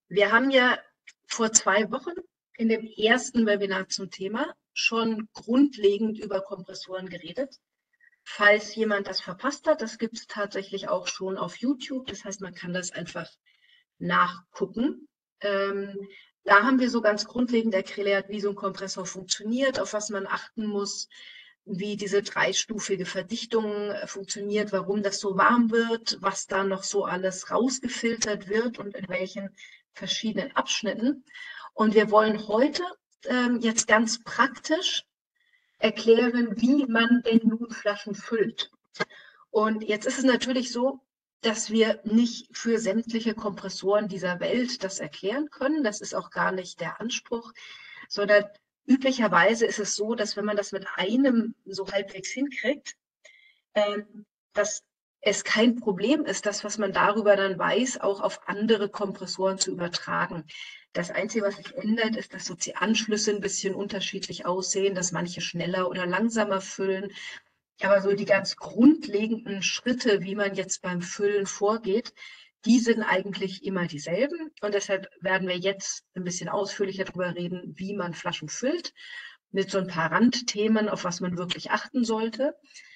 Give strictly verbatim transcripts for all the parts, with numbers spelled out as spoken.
Wir haben ja vor zwei Wochen in dem ersten Webinar zum Thema schon grundlegend über Kompressoren geredet. Falls jemand das verpasst hat, das gibt es tatsächlich auch schon auf YouTube. Das heißt, man kann das einfach nachgucken. Ähm, da haben wir so ganz grundlegend erklärt, wie so ein Kompressor funktioniert, auf was man achten muss, wie diese dreistufige Verdichtung funktioniert, warum das so warm wird, was da noch so alles rausgefiltert wird und in welchen verschiedenen Abschnitten. Und wir wollen heute ähm, jetzt ganz praktisch erklären, wie man denn nun Flaschen füllt. Und jetzt ist es natürlich so, dass wir nicht für sämtliche Kompressoren dieser Welt das erklären können. Das ist auch gar nicht der Anspruch, sondern üblicherweise ist es so, dass wenn man das mit einem so halbwegs hinkriegt, ähm, dass es kein Problem ist, das, was man darüber dann weiß, auch auf andere Kompressoren zu übertragen. Das Einzige, was sich ändert, ist, dass so die Anschlüsse ein bisschen unterschiedlich aussehen, dass manche schneller oder langsamer füllen. Aber so die ganz grundlegenden Schritte, wie man jetzt beim Füllen vorgeht, die sind eigentlich immer dieselben. Und deshalb werden wir jetzt ein bisschen ausführlicher darüber reden, wie man Flaschen füllt, mit so ein paar Randthemen, auf was man wirklich achten sollte.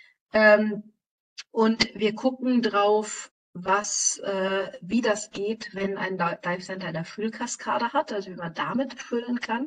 Ähm, und wir gucken drauf, was, äh, wie das geht, wenn ein Dive Center eine Füllkaskade hat, also wie man damit füllen kann.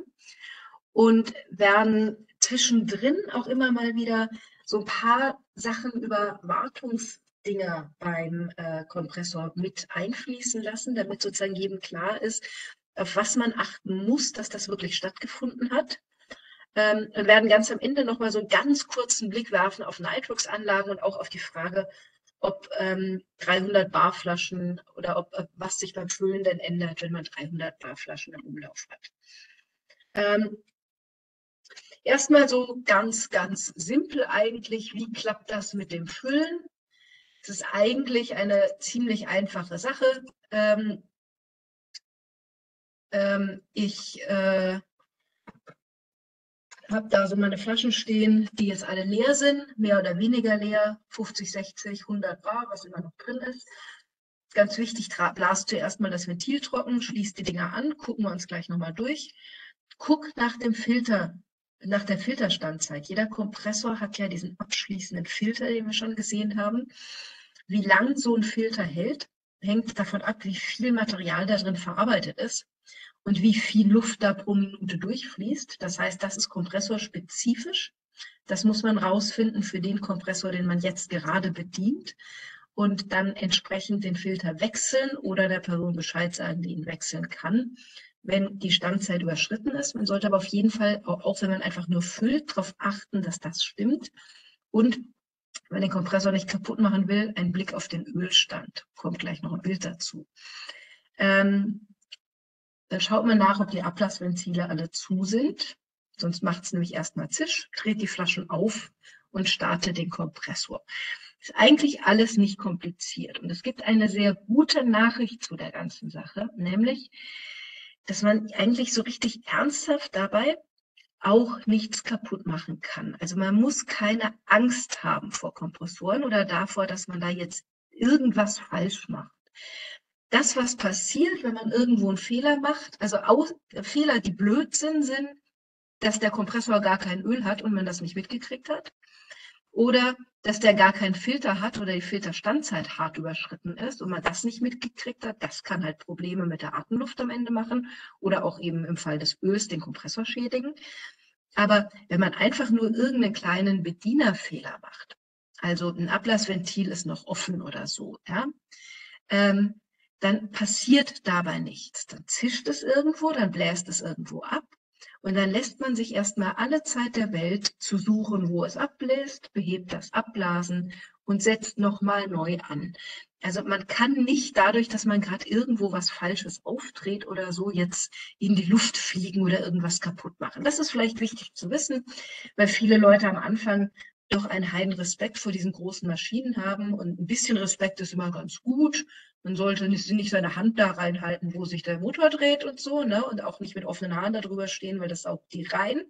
Und werden zwischendrin auch immer mal wieder so ein paar Sachen über Wartungsdinger beim äh, Kompressor mit einfließen lassen, damit sozusagen jedem klar ist, auf was man achten muss, dass das wirklich stattgefunden hat. Ähm, und werden ganz am Ende nochmal so einen ganz kurzen Blick werfen auf Nitrox-Anlagen und auch auf die Frage, ob ähm, dreihundert Bar Flaschen oder ob, ob was sich beim Füllen denn ändert, wenn man dreihundert Bar Flaschen im Umlauf hat. Ähm, Erstmal so ganz, ganz simpel eigentlich, wie klappt das mit dem Füllen? Es ist eigentlich eine ziemlich einfache Sache. Ähm, ähm, ich äh, habe da so meine Flaschen stehen, die jetzt alle leer sind, mehr oder weniger leer, fünfzig, sechzig, hundert Bar, was immer noch drin ist. Ganz wichtig, blas zuerst mal das Ventil trocken, schließt die Dinger an, gucken wir uns gleich nochmal durch. Guck nach dem Filter, nach der Filterstandzeit. Jeder Kompressor hat ja diesen abschließenden Filter, den wir schon gesehen haben. Wie lang so ein Filter hält, hängt davon ab, wie viel Material da drin verarbeitet ist und wie viel Luft da pro Minute durchfließt. Das heißt, das ist kompressorspezifisch. Das muss man rausfinden für den Kompressor, den man jetzt gerade bedient und dann entsprechend den Filter wechseln oder der Person Bescheid sagen, die ihn wechseln kann, wenn die Standzeit überschritten ist. Man sollte aber auf jeden Fall, auch wenn man einfach nur füllt, darauf achten, dass das stimmt. Und wenn man den Kompressor nicht kaputt machen will, ein Blick auf den Ölstand. Kommt gleich noch ein Bild dazu. Ähm, dann schaut man nach, ob die Ablassventile alle zu sind. Sonst macht es nämlich erstmal Zisch, dreht die Flaschen auf und startet den Kompressor. Ist eigentlich alles nicht kompliziert. Und es gibt eine sehr gute Nachricht zu der ganzen Sache, nämlich, dass man eigentlich so richtig ernsthaft dabei auch nichts kaputt machen kann. Also man muss keine Angst haben vor Kompressoren oder davor, dass man da jetzt irgendwas falsch macht. Das, was passiert, wenn man irgendwo einen Fehler macht, also aus, Fehler, die Blödsinn sind, dass der Kompressor gar kein Öl hat und man das nicht mitgekriegt hat, oder dass der gar keinen Filter hat oder die Filterstandzeit hart überschritten ist und man das nicht mitgekriegt hat, das kann halt Probleme mit der Atemluft am Ende machen oder auch eben im Fall des Öls den Kompressor schädigen. Aber wenn man einfach nur irgendeinen kleinen Bedienerfehler macht, also ein Ablassventil ist noch offen oder so, ja, ähm, dann passiert dabei nichts. Dann zischt es irgendwo, dann bläst es irgendwo ab und dann lässt man sich erstmal alle Zeit der Welt zu suchen, wo es abbläst, behebt das Abblasen und setzt nochmal neu an. Also man kann nicht dadurch, dass man gerade irgendwo was Falsches aufdreht oder so, jetzt in die Luft fliegen oder irgendwas kaputt machen. Das ist vielleicht wichtig zu wissen, weil viele Leute am Anfang doch einen heiden Respekt vor diesen großen Maschinen haben und ein bisschen Respekt ist immer ganz gut. Man sollte nicht, nicht seine Hand da reinhalten, wo sich der Motor dreht und so, ne? Und auch nicht mit offenen Haaren darüber stehen, weil das saugt die rein.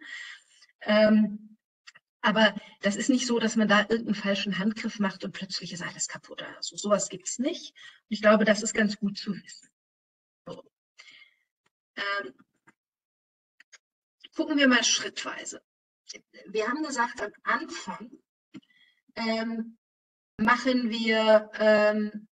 Ähm, aber das ist nicht so, dass man da irgendeinen falschen Handgriff macht und plötzlich ist alles kaputt. Also sowas gibt es nicht. Ich glaube, das ist ganz gut zu wissen. So. Ähm, gucken wir mal schrittweise. Wir haben gesagt, am Anfang ähm, machen wir, ähm,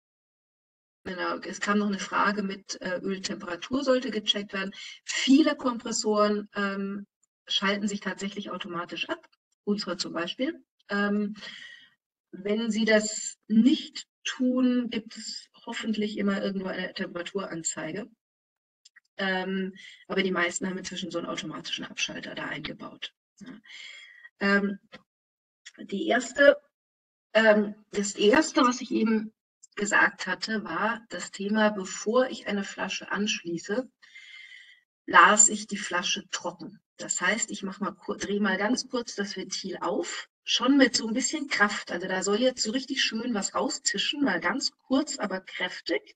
genau, es kam noch eine Frage mit äh, Öltemperatur sollte gecheckt werden. Viele Kompressoren ähm, schalten sich tatsächlich automatisch ab, unsere zum Beispiel. Ähm, wenn sie das nicht tun, gibt es hoffentlich immer irgendwo eine Temperaturanzeige. Ähm, aber die meisten haben inzwischen so einen automatischen Abschalter da eingebaut. Ja. Ähm, die erste, ähm, das erste, was ich eben gesagt hatte, war das Thema, bevor ich eine Flasche anschließe, las ich die Flasche trocken. Das heißt, ich mache mal, drehe mal ganz kurz das Ventil auf, schon mit so ein bisschen Kraft. Also da soll jetzt so richtig schön was raustischen, mal ganz kurz, aber kräftig.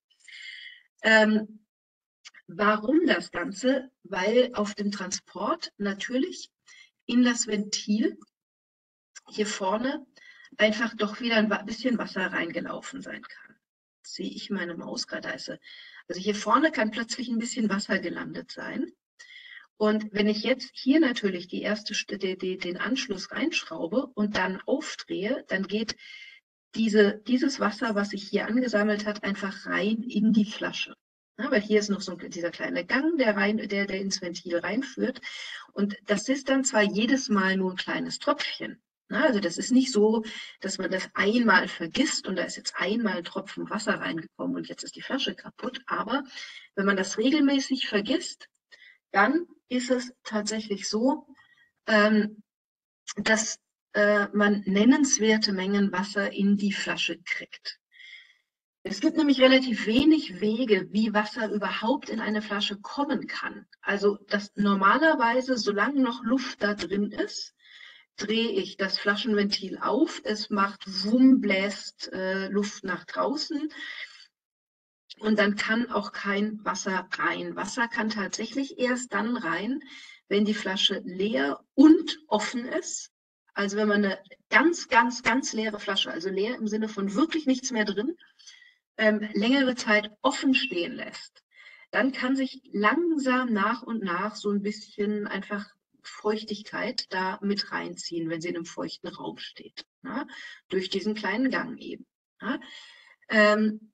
Ähm, warum das Ganze? Weil auf dem Transport natürlich in das Ventil hier vorne einfach doch wieder ein bisschen Wasser reingelaufen sein kann. Jetzt sehe ich meine Maus gerade. Also hier vorne kann plötzlich ein bisschen Wasser gelandet sein. Und wenn ich jetzt hier natürlich die erste, die, die, den Anschluss reinschraube und dann aufdrehe, dann geht diese, dieses Wasser, was sich hier angesammelt hat, einfach rein in die Flasche. Ja, weil hier ist noch so dieser kleine Gang, der, rein, der, der ins Ventil reinführt. Und das ist dann zwar jedes Mal nur ein kleines Tröpfchen. Ja, also das ist nicht so, dass man das einmal vergisst und da ist jetzt einmal ein Tropfen Wasser reingekommen und jetzt ist die Flasche kaputt. Aber wenn man das regelmäßig vergisst, dann ist es tatsächlich so, ähm, dass äh, man nennenswerte Mengen Wasser in die Flasche kriegt. Es gibt nämlich relativ wenig Wege, wie Wasser überhaupt in eine Flasche kommen kann. Also das normalerweise, solange noch Luft da drin ist, drehe ich das Flaschenventil auf. Es macht Wumm, bläst äh, Luft nach draußen. Und dann kann auch kein Wasser rein. Wasser kann tatsächlich erst dann rein, wenn die Flasche leer und offen ist. Also wenn man eine ganz, ganz, ganz leere Flasche, also leer im Sinne von wirklich nichts mehr drin, ähm, längere Zeit offen stehen lässt, dann kann sich langsam nach und nach so ein bisschen einfach Feuchtigkeit da mit reinziehen, wenn sie in einem feuchten Raum steht. Ja? Durch diesen kleinen Gang eben. Ja? Ähm,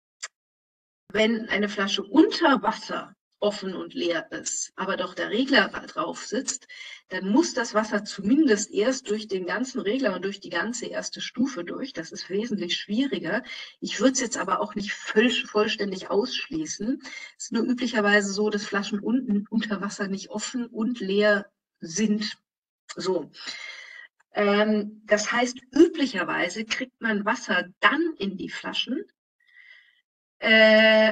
Wenn eine Flasche unter Wasser offen und leer ist, aber doch der Regler drauf sitzt, dann muss das Wasser zumindest erst durch den ganzen Regler und durch die ganze erste Stufe durch. Das ist wesentlich schwieriger. Ich würde es jetzt aber auch nicht voll, vollständig ausschließen. Es ist nur üblicherweise so, dass Flaschen unten unter Wasser nicht offen und leer sind. So. Ähm, das heißt, üblicherweise kriegt man Wasser dann in die Flaschen, äh,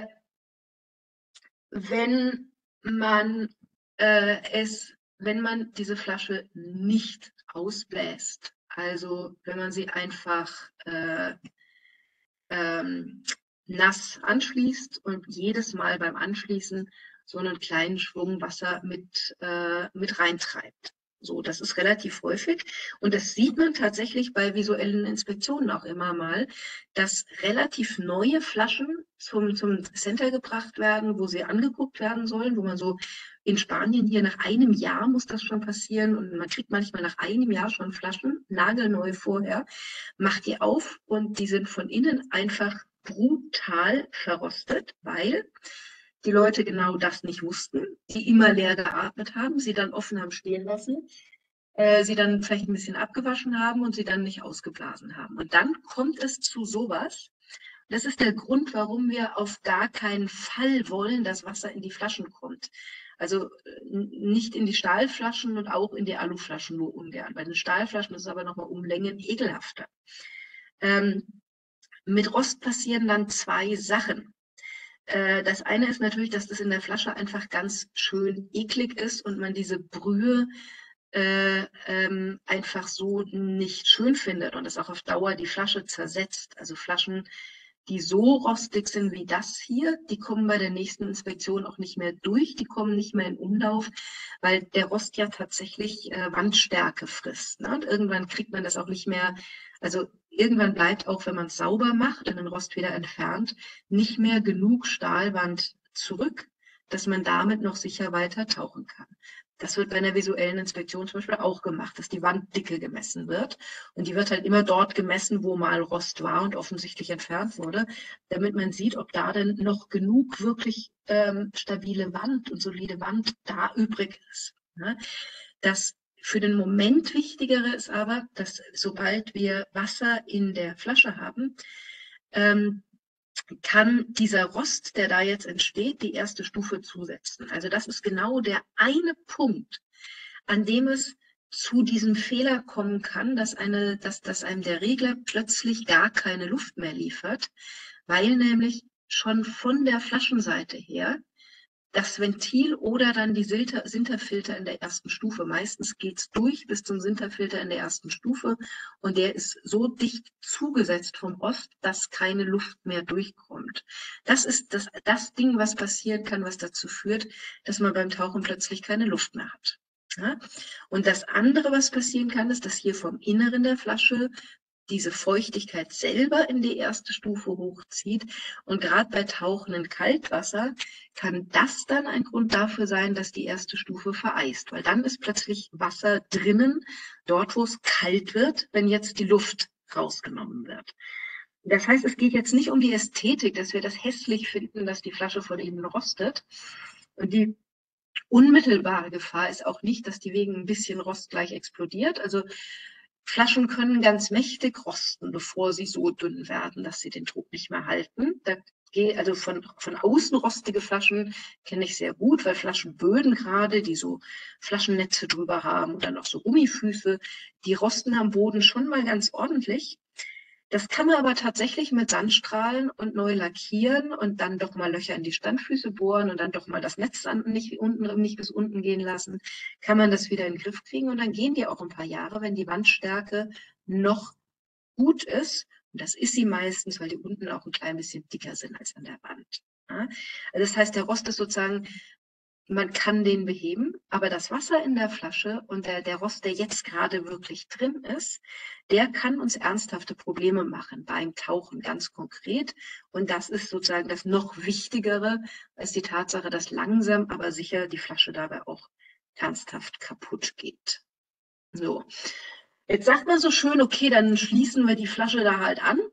wenn man äh, es, wenn man diese Flasche nicht ausbläst. Also wenn man sie einfach äh, ähm, nass anschließt und jedes Mal beim Anschließen so einen kleinen Schwung Wasser mit, äh, mit reintreibt. So, das ist relativ häufig und das sieht man tatsächlich bei visuellen Inspektionen auch immer mal, dass relativ neue Flaschen zum, zum Center gebracht werden, wo sie angeguckt werden sollen, wo man so in Spanien hier nach einem Jahr muss das schon passieren und man kriegt manchmal nach einem Jahr schon Flaschen, nagelneu vorher, macht die auf und die sind von innen einfach brutal verrostet, weil die Leute genau das nicht wussten, die immer leer geatmet haben, sie dann offen haben stehen lassen, äh, sie dann vielleicht ein bisschen abgewaschen haben und sie dann nicht ausgeblasen haben. Und dann kommt es zu sowas. Das ist der Grund, warum wir auf gar keinen Fall wollen, dass Wasser in die Flaschen kommt. Also nicht in die Stahlflaschen und auch in die Aluflaschen nur ungern. Bei den Stahlflaschen ist es aber nochmal um Längen ekelhafter. Ähm, mit Rost passieren dann zwei Sachen. Das eine ist natürlich, dass das in der Flasche einfach ganz schön eklig ist und man diese Brühe äh, ähm, einfach so nicht schön findet und es auch auf Dauer die Flasche zersetzt. Also Flaschen, die so rostig sind wie das hier, die kommen bei der nächsten Inspektion auch nicht mehr durch, die kommen nicht mehr in Umlauf, weil der Rost ja tatsächlich äh, Wandstärke frisst. Ne? Und irgendwann kriegt man das auch nicht mehr, also irgendwann bleibt auch, wenn man es sauber macht und den Rost wieder entfernt, nicht mehr genug Stahlwand zurück, dass man damit noch sicher weiter tauchen kann. Das wird bei einer visuellen Inspektion zum Beispiel auch gemacht, dass die Wanddicke gemessen wird. Und die wird halt immer dort gemessen, wo mal Rost war und offensichtlich entfernt wurde, damit man sieht, ob da denn noch genug wirklich ähm, stabile Wand und solide Wand da übrig ist. Ne? Das für den Moment Wichtigere ist aber, dass sobald wir Wasser in der Flasche haben, ähm, kann dieser Rost, der da jetzt entsteht, die erste Stufe zusetzen. Also das ist genau der eine Punkt, an dem es zu diesem Fehler kommen kann, dass, eine, dass, dass einem der Regler plötzlich gar keine Luft mehr liefert, weil nämlich schon von der Flaschenseite her das Ventil oder dann die Sinterfilter in der ersten Stufe. Meistens geht es durch bis zum Sinterfilter in der ersten Stufe und der ist so dicht zugesetzt vom Rost, dass keine Luft mehr durchkommt. Das ist das, das Ding, was passieren kann, was dazu führt, dass man beim Tauchen plötzlich keine Luft mehr hat. Ja? Und das andere, was passieren kann, ist, dass hier vom Inneren der Flasche diese Feuchtigkeit selber in die erste Stufe hochzieht. Und gerade bei Tauchen in Kaltwasser kann das dann ein Grund dafür sein, dass die erste Stufe vereist, weil dann ist plötzlich Wasser drinnen, dort wo es kalt wird, wenn jetzt die Luft rausgenommen wird. Das heißt, es geht jetzt nicht um die Ästhetik, dass wir das hässlich finden, dass die Flasche von innen rostet. Und die unmittelbare Gefahr ist auch nicht, dass die wegen ein bisschen Rost gleich explodiert. Also Flaschen können ganz mächtig rosten, bevor sie so dünn werden, dass sie den Druck nicht mehr halten. Da geht, also von, von außen rostige Flaschen kenne ich sehr gut, weil Flaschenböden gerade, die so Flaschennetze drüber haben oder noch so Gummifüße, die rosten am Boden schon mal ganz ordentlich. Das kann man aber tatsächlich mit Sandstrahlen und neu lackieren und dann doch mal Löcher in die Standfüße bohren und dann doch mal das Netz nicht, unten, nicht bis unten gehen lassen, kann man das wieder in den Griff kriegen und dann gehen die auch ein paar Jahre, wenn die Wandstärke noch gut ist. Und das ist sie meistens, weil die unten auch ein klein bisschen dicker sind als an der Wand. Ja? Also das heißt, der Rost ist sozusagen, man kann den beheben, aber das Wasser in der Flasche und der, der Rost, der jetzt gerade wirklich drin ist, der kann uns ernsthafte Probleme machen beim Tauchen ganz konkret. Und das ist sozusagen das noch Wichtigere als die Tatsache, dass langsam, aber sicher die Flasche dabei auch ernsthaft kaputt geht. So, jetzt sagt man so schön, okay, dann schließen wir die Flasche da halt an.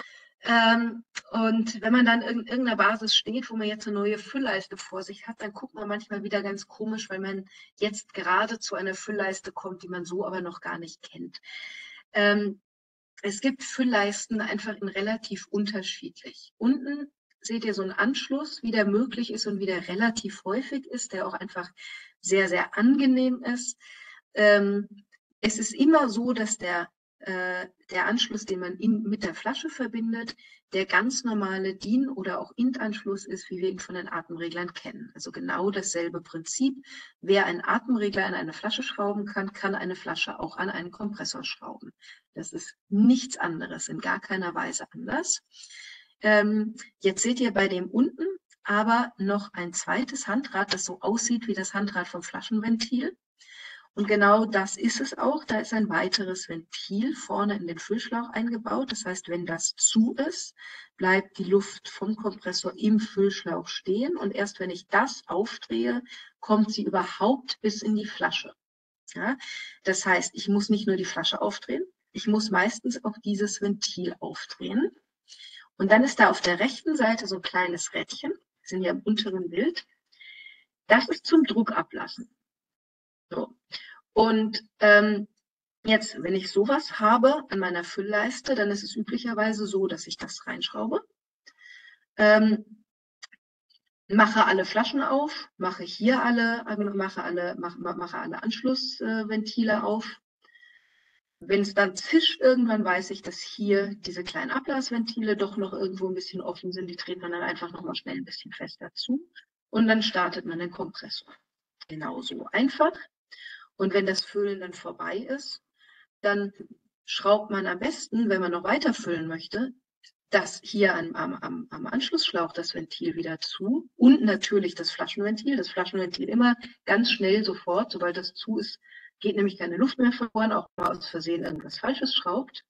Ähm, und wenn man dann in irgendeiner Basis steht, wo man jetzt eine neue Füllleiste vor sich hat, dann guckt man manchmal wieder ganz komisch, weil man jetzt gerade zu einer Füllleiste kommt, die man so aber noch gar nicht kennt. Ähm, es gibt Füllleisten einfach in relativ unterschiedlich. Unten seht ihr so einen Anschluss, wie der möglich ist und wie der relativ häufig ist, der auch einfach sehr, sehr angenehm ist. Ähm, es ist immer so, dass der der Anschluss, den man in, mit der Flasche verbindet, der ganz normale D I N- oder auch I N T-Anschluss ist, wie wir ihn von den Atemreglern kennen. Also genau dasselbe Prinzip. Wer einen Atemregler in eine Flasche schrauben kann, kann eine Flasche auch an einen Kompressor schrauben. Das ist nichts anderes, in gar keiner Weise anders. Ähm, jetzt seht ihr bei dem unten aber noch ein zweites Handrad, das so aussieht wie das Handrad vom Flaschenventil. Und genau das ist es auch. Da ist ein weiteres Ventil vorne in den Füllschlauch eingebaut. Das heißt, wenn das zu ist, bleibt die Luft vom Kompressor im Füllschlauch stehen. Und erst wenn ich das aufdrehe, kommt sie überhaupt bis in die Flasche. Ja? Das heißt, ich muss nicht nur die Flasche aufdrehen, ich muss meistens auch dieses Ventil aufdrehen. Und dann ist da auf der rechten Seite so ein kleines Rädchen, wir sind ja im unteren Bild. Das ist zum Druck ablassen. So. Und ähm, jetzt, wenn ich sowas habe an meiner Füllleiste, dann ist es üblicherweise so, dass ich das reinschraube, ähm, mache alle Flaschen auf, mache hier alle, mache alle, mache, mache alle Anschlussventile auf. Wenn es dann zischt, irgendwann weiß ich, dass hier diese kleinen Ablassventile doch noch irgendwo ein bisschen offen sind. Die dreht man dann einfach nochmal schnell ein bisschen fester zu und dann startet man den Kompressor. Genauso einfach. Und wenn das Füllen dann vorbei ist, dann schraubt man am besten, wenn man noch weiter füllen möchte, das hier am, am, am Anschlussschlauch das Ventil wieder zu und natürlich das Flaschenventil. Das Flaschenventil immer ganz schnell sofort, sobald das zu ist, geht nämlich keine Luft mehr verloren, auch mal aus Versehen irgendwas Falsches schraubt.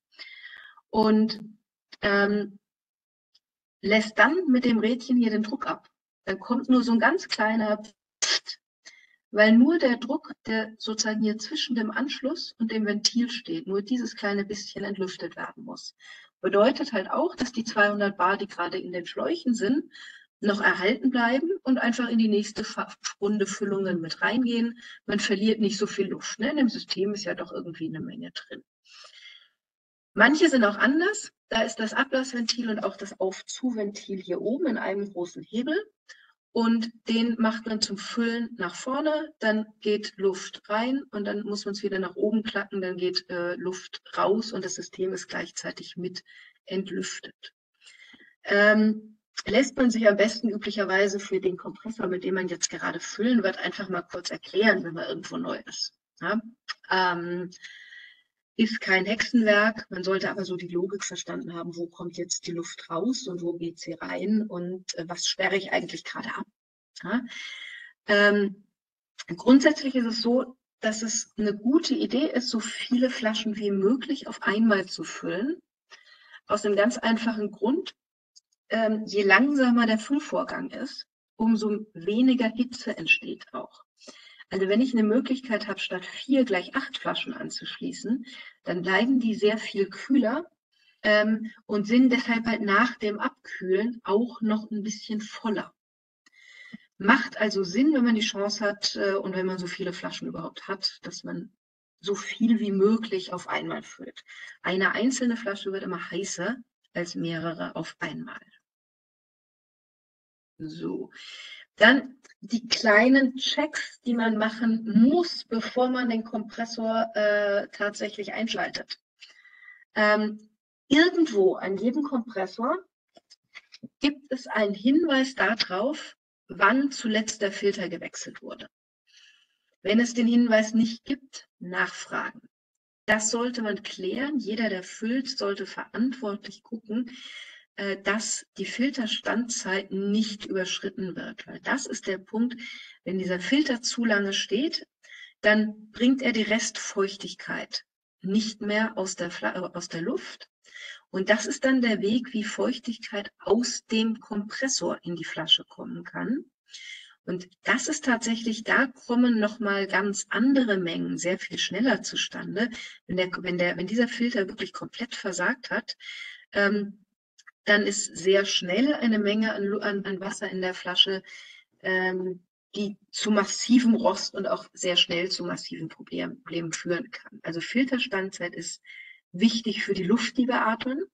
Und ähm, lässt dann mit dem Rädchen hier den Druck ab. dann kommt nur so ein ganz kleiner Pft, weil nur der Druck, der sozusagen hier zwischen dem Anschluss und dem Ventil steht, nur dieses kleine bisschen entlüftet werden muss. Bedeutet halt auch, dass die zweihundert Bar, die gerade in den Schläuchen sind, noch erhalten bleiben und einfach in die nächste Runde Füllungen mit reingehen. Man verliert nicht so viel Luft. Ne? In dem System ist ja doch irgendwie eine Menge drin. Manche sind auch anders. Da ist das Ablassventil und auch das Aufzuventil hier oben in einem großen Hebel. Und den macht man zum Füllen nach vorne, dann geht Luft rein und dann muss man es wieder nach oben klacken, dann geht äh, Luft raus und das System ist gleichzeitig mit entlüftet. Ähm, lässt man sich am besten üblicherweise für den Kompressor, mit dem man jetzt gerade füllen wird, einfach mal kurz erklären, wenn man irgendwo neu ist. Ja? Ähm, ist kein Hexenwerk, man sollte aber so die Logik verstanden haben, wo kommt jetzt die Luft raus und wo geht sie rein und äh, was sperre ich eigentlich gerade ab. Ja? Ähm, grundsätzlich ist es so, dass es eine gute Idee ist, so viele Flaschen wie möglich auf einmal zu füllen. Aus einem ganz einfachen Grund, ähm, je langsamer der Füllvorgang ist, umso weniger Hitze entsteht auch. Also wenn ich eine Möglichkeit habe, statt vier gleich acht Flaschen anzuschließen, dann bleiben die sehr viel kühler ähm, und sind deshalb halt nach dem Abkühlen auch noch ein bisschen voller. Macht also Sinn, wenn man die Chance hat äh, und wenn man so viele Flaschen überhaupt hat, dass man so viel wie möglich auf einmal füllt. Eine einzelne Flasche wird immer heißer als mehrere auf einmal. So, dann die kleinen Checks, die man machen muss, bevor man den Kompressor äh, tatsächlich einschaltet. Ähm, irgendwo an jedem Kompressor gibt es einen Hinweis darauf, wann zuletzt der Filter gewechselt wurde. Wenn es den Hinweis nicht gibt, nachfragen. Das sollte man klären. Jeder, der füllt, sollte verantwortlich gucken, dass die Filterstandzeit nicht überschritten wird. Weil das ist der Punkt, wenn dieser Filter zu lange steht, dann bringt er die Restfeuchtigkeit nicht mehr aus der, aus der Luft. Und das ist dann der Weg, wie Feuchtigkeit aus dem Kompressor in die Flasche kommen kann. Und das ist tatsächlich, da kommen nochmal ganz andere Mengen sehr viel schneller zustande, wenn, der, wenn, der, wenn dieser Filter wirklich komplett versagt hat. Ähm, dann ist sehr schnell eine Menge an, an, an Wasser in der Flasche, ähm, die zu massivem Rost und auch sehr schnell zu massiven Problem, Problemen führen kann. Also Filterstandzeit ist wichtig für die Luft, die wir atmen.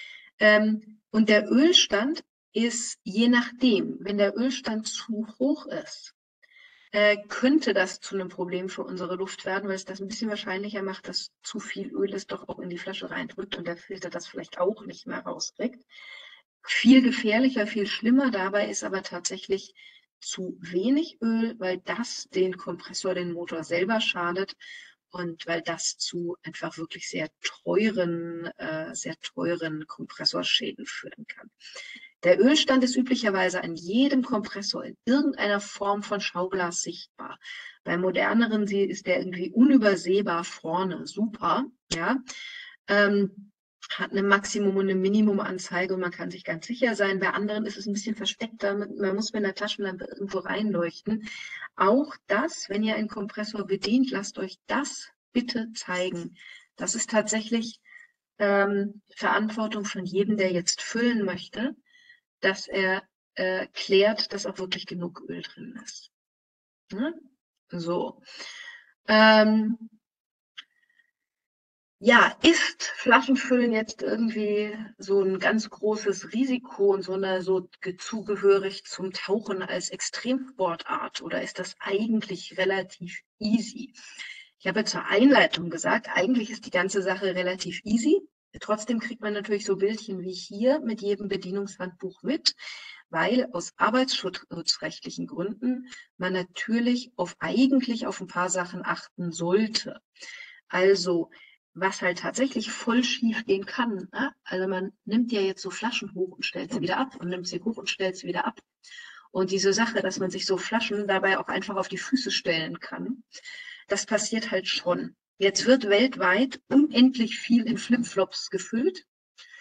Ähm, und der Ölstand ist je nachdem, wenn der Ölstand zu hoch ist, äh, könnte das zu einem Problem für unsere Luft werden, weil es das ein bisschen wahrscheinlicher macht, dass zu viel Öl es doch auch in die Flasche reindrückt und der Filter das vielleicht auch nicht mehr rauskriegt. Viel gefährlicher, viel schlimmer dabei ist aber tatsächlich zu wenig Öl, weil das den Kompressor, den Motor selber schadet und weil das zu einfach wirklich sehr teuren, äh, sehr teuren Kompressorschäden führen kann. Der Ölstand ist üblicherweise an jedem Kompressor in irgendeiner Form von Schauglas sichtbar. Bei moderneren ist der irgendwie unübersehbar vorne, super, ja. Ähm, hat eine Maximum- und eine Minimumanzeige und man kann sich ganz sicher sein. Bei anderen ist es ein bisschen versteckter. Man muss mit einer Taschenlampe irgendwo reinleuchten. Auch das, wenn ihr einen Kompressor bedient, lasst euch das bitte zeigen. Das ist tatsächlich ähm, Verantwortung von jedem, der jetzt füllen möchte, dass er äh, klärt, dass auch wirklich genug Öl drin ist. Ne? So. Ähm, ja, ist Flaschenfüllen jetzt irgendwie so ein ganz großes Risiko und so eine so zugehörig zum Tauchen als Extremsportart oder ist das eigentlich relativ easy? Ich habe zur Einleitung gesagt, eigentlich ist die ganze Sache relativ easy. Trotzdem kriegt man natürlich so Bildchen wie hier mit jedem Bedienungshandbuch mit, weil aus arbeitsschutzrechtlichen Gründen man natürlich auf eigentlich auf ein paar Sachen achten sollte. Also was halt tatsächlich voll schief gehen kann. Ne? Also man nimmt ja jetzt so Flaschen hoch und stellt sie wieder ab und nimmt sie hoch und stellt sie wieder ab. Und diese Sache, dass man sich so Flaschen dabei auch einfach auf die Füße stellen kann, das passiert halt schon. Jetzt wird weltweit unendlich viel in Flipflops gefüllt.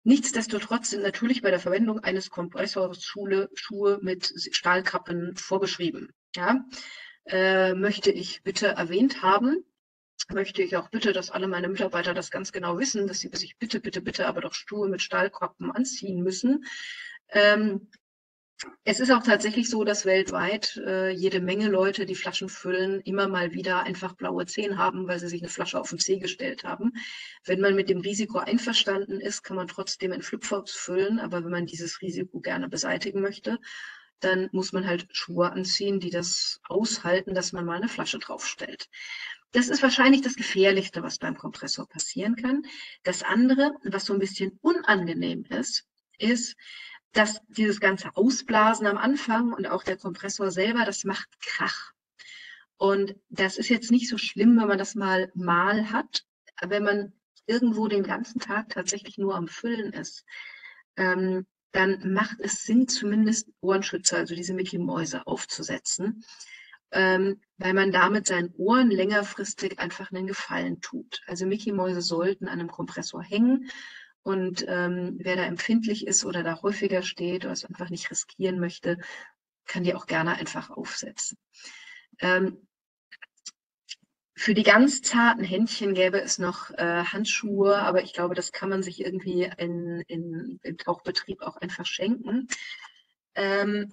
Nichtsdestotrotz sind natürlich bei der Verwendung eines Kompressors Schule, Schuhe mit Stahlkappen vorgeschrieben. Ja? Äh, möchte ich bitte erwähnt haben, möchte ich auch bitte, dass alle meine Mitarbeiter das ganz genau wissen, dass sie sich bitte, bitte, bitte aber doch Schuhe mit Stahlkappen anziehen müssen. Ähm, es ist auch tatsächlich so, dass weltweit äh, jede Menge Leute, die Flaschen füllen, immer mal wieder einfach blaue Zehen haben, weil sie sich eine Flasche auf den Zeh gestellt haben. Wenn man mit dem Risiko einverstanden ist, kann man trotzdem in Flipflops füllen, aber wenn man dieses Risiko gerne beseitigen möchte, dann muss man halt Schuhe anziehen, die das aushalten, dass man mal eine Flasche draufstellt. Das ist wahrscheinlich das Gefährlichste, was beim Kompressor passieren kann. Das andere, was so ein bisschen unangenehm ist, ist, dass dieses ganze Ausblasen am Anfang und auch der Kompressor selber, das macht Krach. Und das ist jetzt nicht so schlimm, wenn man das mal mal hat, wenn man irgendwo den ganzen Tag tatsächlich nur am Füllen ist. Ähm, dann macht es Sinn, zumindest Ohrenschützer, also diese Mickey-Mäuse aufzusetzen, ähm, weil man damit seinen Ohren längerfristig einfach einen Gefallen tut. Also Mickey-Mäuse sollten an einem Kompressor hängen und ähm, wer da empfindlich ist oder da häufiger steht oder es einfach nicht riskieren möchte, kann die auch gerne einfach aufsetzen. Ähm, Für die ganz zarten Händchen gäbe es noch äh, Handschuhe, aber ich glaube, das kann man sich irgendwie in, in, im Tauchbetrieb auch einfach schenken. Ähm,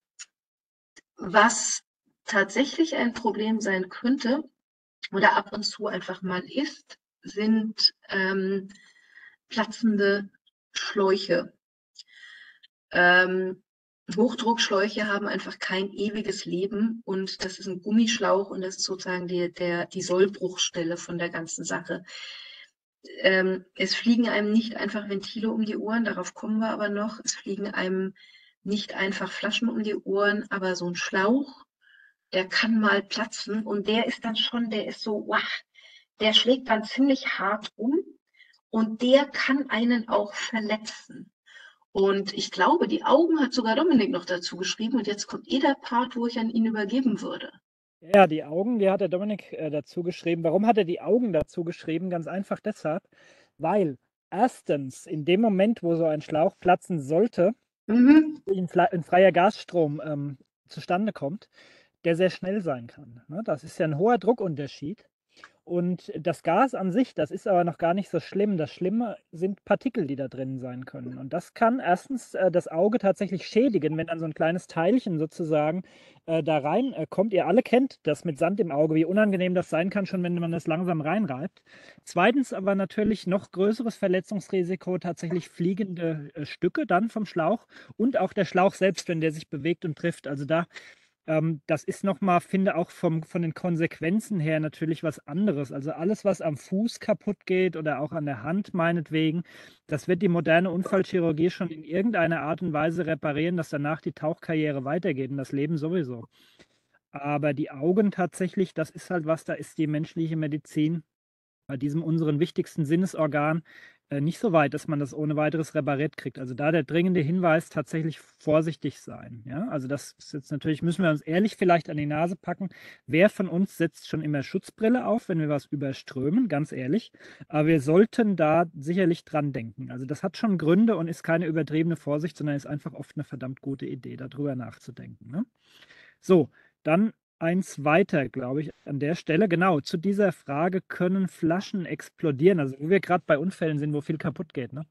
was tatsächlich ein Problem sein könnte oder ab und zu einfach mal ist, sind ähm, platzende Schläuche. Ähm, Hochdruckschläuche haben einfach kein ewiges Leben und das ist ein Gummischlauch und das ist sozusagen die, der, die Sollbruchstelle von der ganzen Sache. Ähm, es fliegen einem nicht einfach Ventile um die Ohren, darauf kommen wir aber noch. Es fliegen einem nicht einfach Flaschen um die Ohren, aber so ein Schlauch, der kann mal platzen und der ist dann schon, der ist so, wow, der schlägt dann ziemlich hart um und der kann einen auch verletzen. Und ich glaube, die Augen hat sogar Dominik noch dazu geschrieben. Und jetzt kommt eh der Part, wo ich an ihn übergeben würde. Ja, die Augen, die hat der Dominik äh, dazu geschrieben. Warum hat er die Augen dazu geschrieben? Ganz einfach deshalb, weil erstens in dem Moment, wo so ein Schlauch platzen sollte, Mhm. ein, ein freier Gasstrom ähm, zustande kommt, der sehr schnell sein kann. Ne? Das ist ja ein hoher Druckunterschied. Und das Gas an sich, das ist aber noch gar nicht so schlimm. Das Schlimme sind Partikel, die da drin sein können. Und das kann erstens äh, das Auge tatsächlich schädigen, wenn dann so ein kleines Teilchen sozusagen äh, da reinkommt. Äh, kommt. Ihr alle kennt das mit Sand im Auge, wie unangenehm das sein kann, schon wenn man das langsam reinreibt. Zweitens aber natürlich noch größeres Verletzungsrisiko, tatsächlich fliegende äh, Stücke dann vom Schlauch und auch der Schlauch selbst, wenn der sich bewegt und trifft. Also da ähm, das ist nochmal, finde auch vom, von den Konsequenzen her natürlich was anderes. Also alles, was am Fuß kaputt geht oder auch an der Hand meinetwegen, das wird die moderne Unfallchirurgie schon in irgendeiner Art und Weise reparieren, dass danach die Tauchkarriere weitergeht und das Leben sowieso. Aber die Augen tatsächlich, das ist halt was, da ist die menschliche Medizin bei diesem unseren wichtigsten Sinnesorgan äh, nicht so weit, dass man das ohne weiteres repariert kriegt. Also da der dringende Hinweis, tatsächlich vorsichtig sein. Ja? Also das ist jetzt natürlich, müssen wir uns ehrlich vielleicht an die Nase packen. Wer von uns setzt schon immer Schutzbrille auf, wenn wir was überströmen, ganz ehrlich. Aber wir sollten da sicherlich dran denken. Also das hat schon Gründe und ist keine übertriebene Vorsicht, sondern ist einfach oft eine verdammt gute Idee, darüber nachzudenken. Ne? So, dann eins weiter, glaube ich, an der Stelle. Genau, zu dieser Frage, können Flaschen explodieren? Also, wo wir gerade bei Unfällen sind, wo viel kaputt geht. Ne?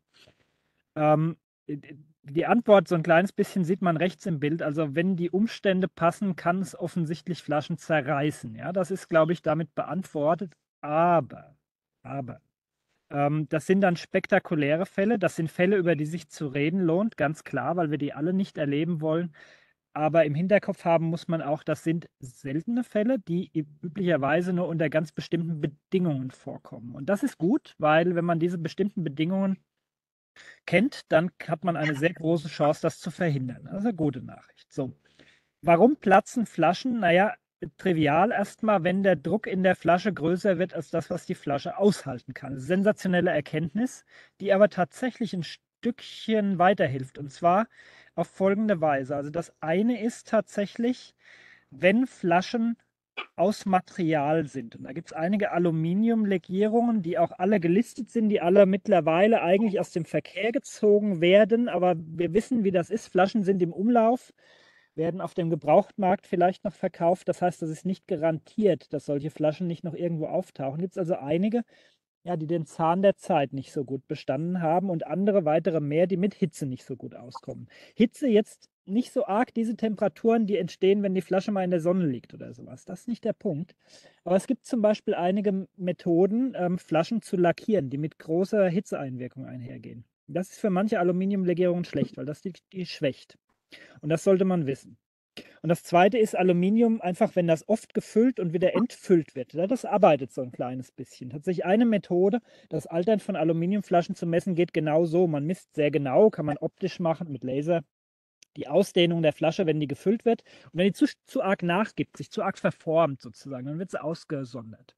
Ähm, die Antwort, so ein kleines bisschen sieht man rechts im Bild. Also, wenn die Umstände passen, kann es offensichtlich Flaschen zerreißen. Ja, das ist, glaube ich, damit beantwortet. Aber, aber, ähm, das sind dann spektakuläre Fälle. Das sind Fälle, über die sich zu reden lohnt, ganz klar, weil wir die alle nicht erleben wollen. Aber im Hinterkopf haben muss man auch, das sind seltene Fälle, die üblicherweise nur unter ganz bestimmten Bedingungen vorkommen. Und das ist gut, weil wenn man diese bestimmten Bedingungen kennt, dann hat man eine sehr große Chance, das zu verhindern. Das ist eine gute Nachricht. So, warum platzen Flaschen? Naja, trivial erstmal, wenn der Druck in der Flasche größer wird als das, was die Flasche aushalten kann. Sensationelle Erkenntnis, die aber tatsächlich ein Stückchen weiterhilft. Und zwar auf folgende Weise. Also das eine ist tatsächlich, wenn Flaschen aus Material sind. Und da gibt es einige Aluminiumlegierungen, die auch alle gelistet sind, die alle mittlerweile eigentlich aus dem Verkehr gezogen werden. Aber wir wissen, wie das ist. Flaschen sind im Umlauf, werden auf dem Gebrauchtmarkt vielleicht noch verkauft. Das heißt, das ist nicht garantiert, dass solche Flaschen nicht noch irgendwo auftauchen. Gibt es also einige, ja, die den Zahn der Zeit nicht so gut bestanden haben und andere weitere mehr, die mit Hitze nicht so gut auskommen. Hitze jetzt nicht so arg diese Temperaturen, die entstehen, wenn die Flasche mal in der Sonne liegt oder sowas. Das ist nicht der Punkt. Aber es gibt zum Beispiel einige Methoden, ähm, Flaschen zu lackieren, die mit großer Hitzeeinwirkung einhergehen. Das ist für manche Aluminiumlegierungen schlecht, weil das die, die schwächt. Und das sollte man wissen. Und das zweite ist Aluminium, einfach wenn das oft gefüllt und wieder entfüllt wird. Ja, das arbeitet so ein kleines bisschen. Tatsächlich eine Methode, das Altern von Aluminiumflaschen zu messen, geht genau so. Man misst sehr genau, kann man optisch machen mit Laser, die Ausdehnung der Flasche, wenn die gefüllt wird. Und wenn die zu, zu arg nachgibt, sich zu arg verformt sozusagen, dann wird sie ausgesondert.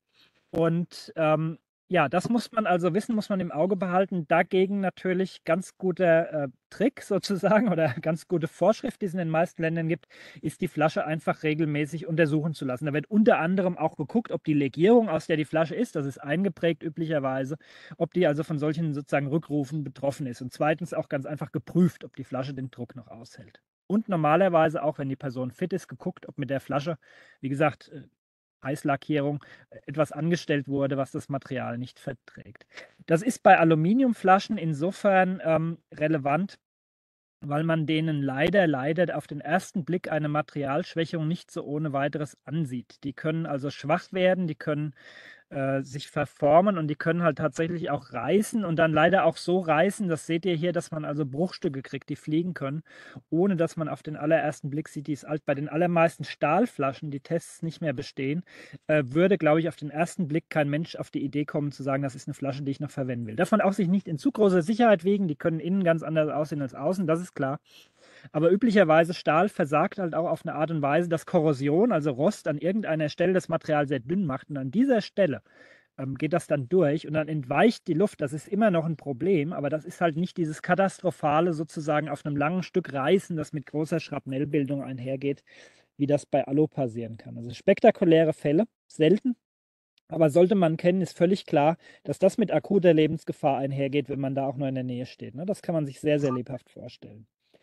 Und ähm, ja, das muss man also wissen, muss man im Auge behalten. Dagegen natürlich ganz guter äh, Trick sozusagen oder ganz gute Vorschrift, die es in den meisten Ländern gibt, ist die Flasche einfach regelmäßig untersuchen zu lassen. Da wird unter anderem auch geguckt, ob die Legierung, aus der die Flasche ist, das ist eingeprägt üblicherweise, ob die also von solchen sozusagen Rückrufen betroffen ist. Und zweitens auch ganz einfach geprüft, ob die Flasche den Druck noch aushält. Und normalerweise auch, wenn die Person fit ist, geguckt, ob mit der Flasche, wie gesagt, Eislackierung etwas angestellt wurde, was das Material nicht verträgt. Das ist bei Aluminiumflaschen insofern ähm, relevant, weil man denen leider, leider auf den ersten Blick eine Materialschwächung nicht so ohne weiteres ansieht. Die können also schwach werden, die können äh, sich verformen und die können halt tatsächlich auch reißen und dann leider auch so reißen, das seht ihr hier, dass man also Bruchstücke kriegt, die fliegen können, ohne dass man auf den allerersten Blick sieht, die ist alt. Bei den allermeisten Stahlflaschen, die Tests nicht mehr bestehen, äh, würde, glaube ich, auf den ersten Blick kein Mensch auf die Idee kommen zu sagen, das ist eine Flasche, die ich noch verwenden will. Darf man auch sich nicht in zu großer Sicherheit wiegen, die können innen ganz anders aussehen als außen, das ist klar. Aber üblicherweise Stahl versagt halt auch auf eine Art und Weise, dass Korrosion, also Rost, an irgendeiner Stelle das Material sehr dünn macht. Und an dieser Stelle ähm, geht das dann durch und dann entweicht die Luft. Das ist immer noch ein Problem, aber das ist halt nicht dieses katastrophale sozusagen auf einem langen Stück Reißen, das mit großer Schrapnellbildung einhergeht, wie das bei Alu passieren kann. Also spektakuläre Fälle, selten. Aber sollte man kennen, ist völlig klar, dass das mit akuter Lebensgefahr einhergeht, wenn man da auch nur in der Nähe steht. Ne? Das kann man sich sehr, sehr lebhaft vorstellen.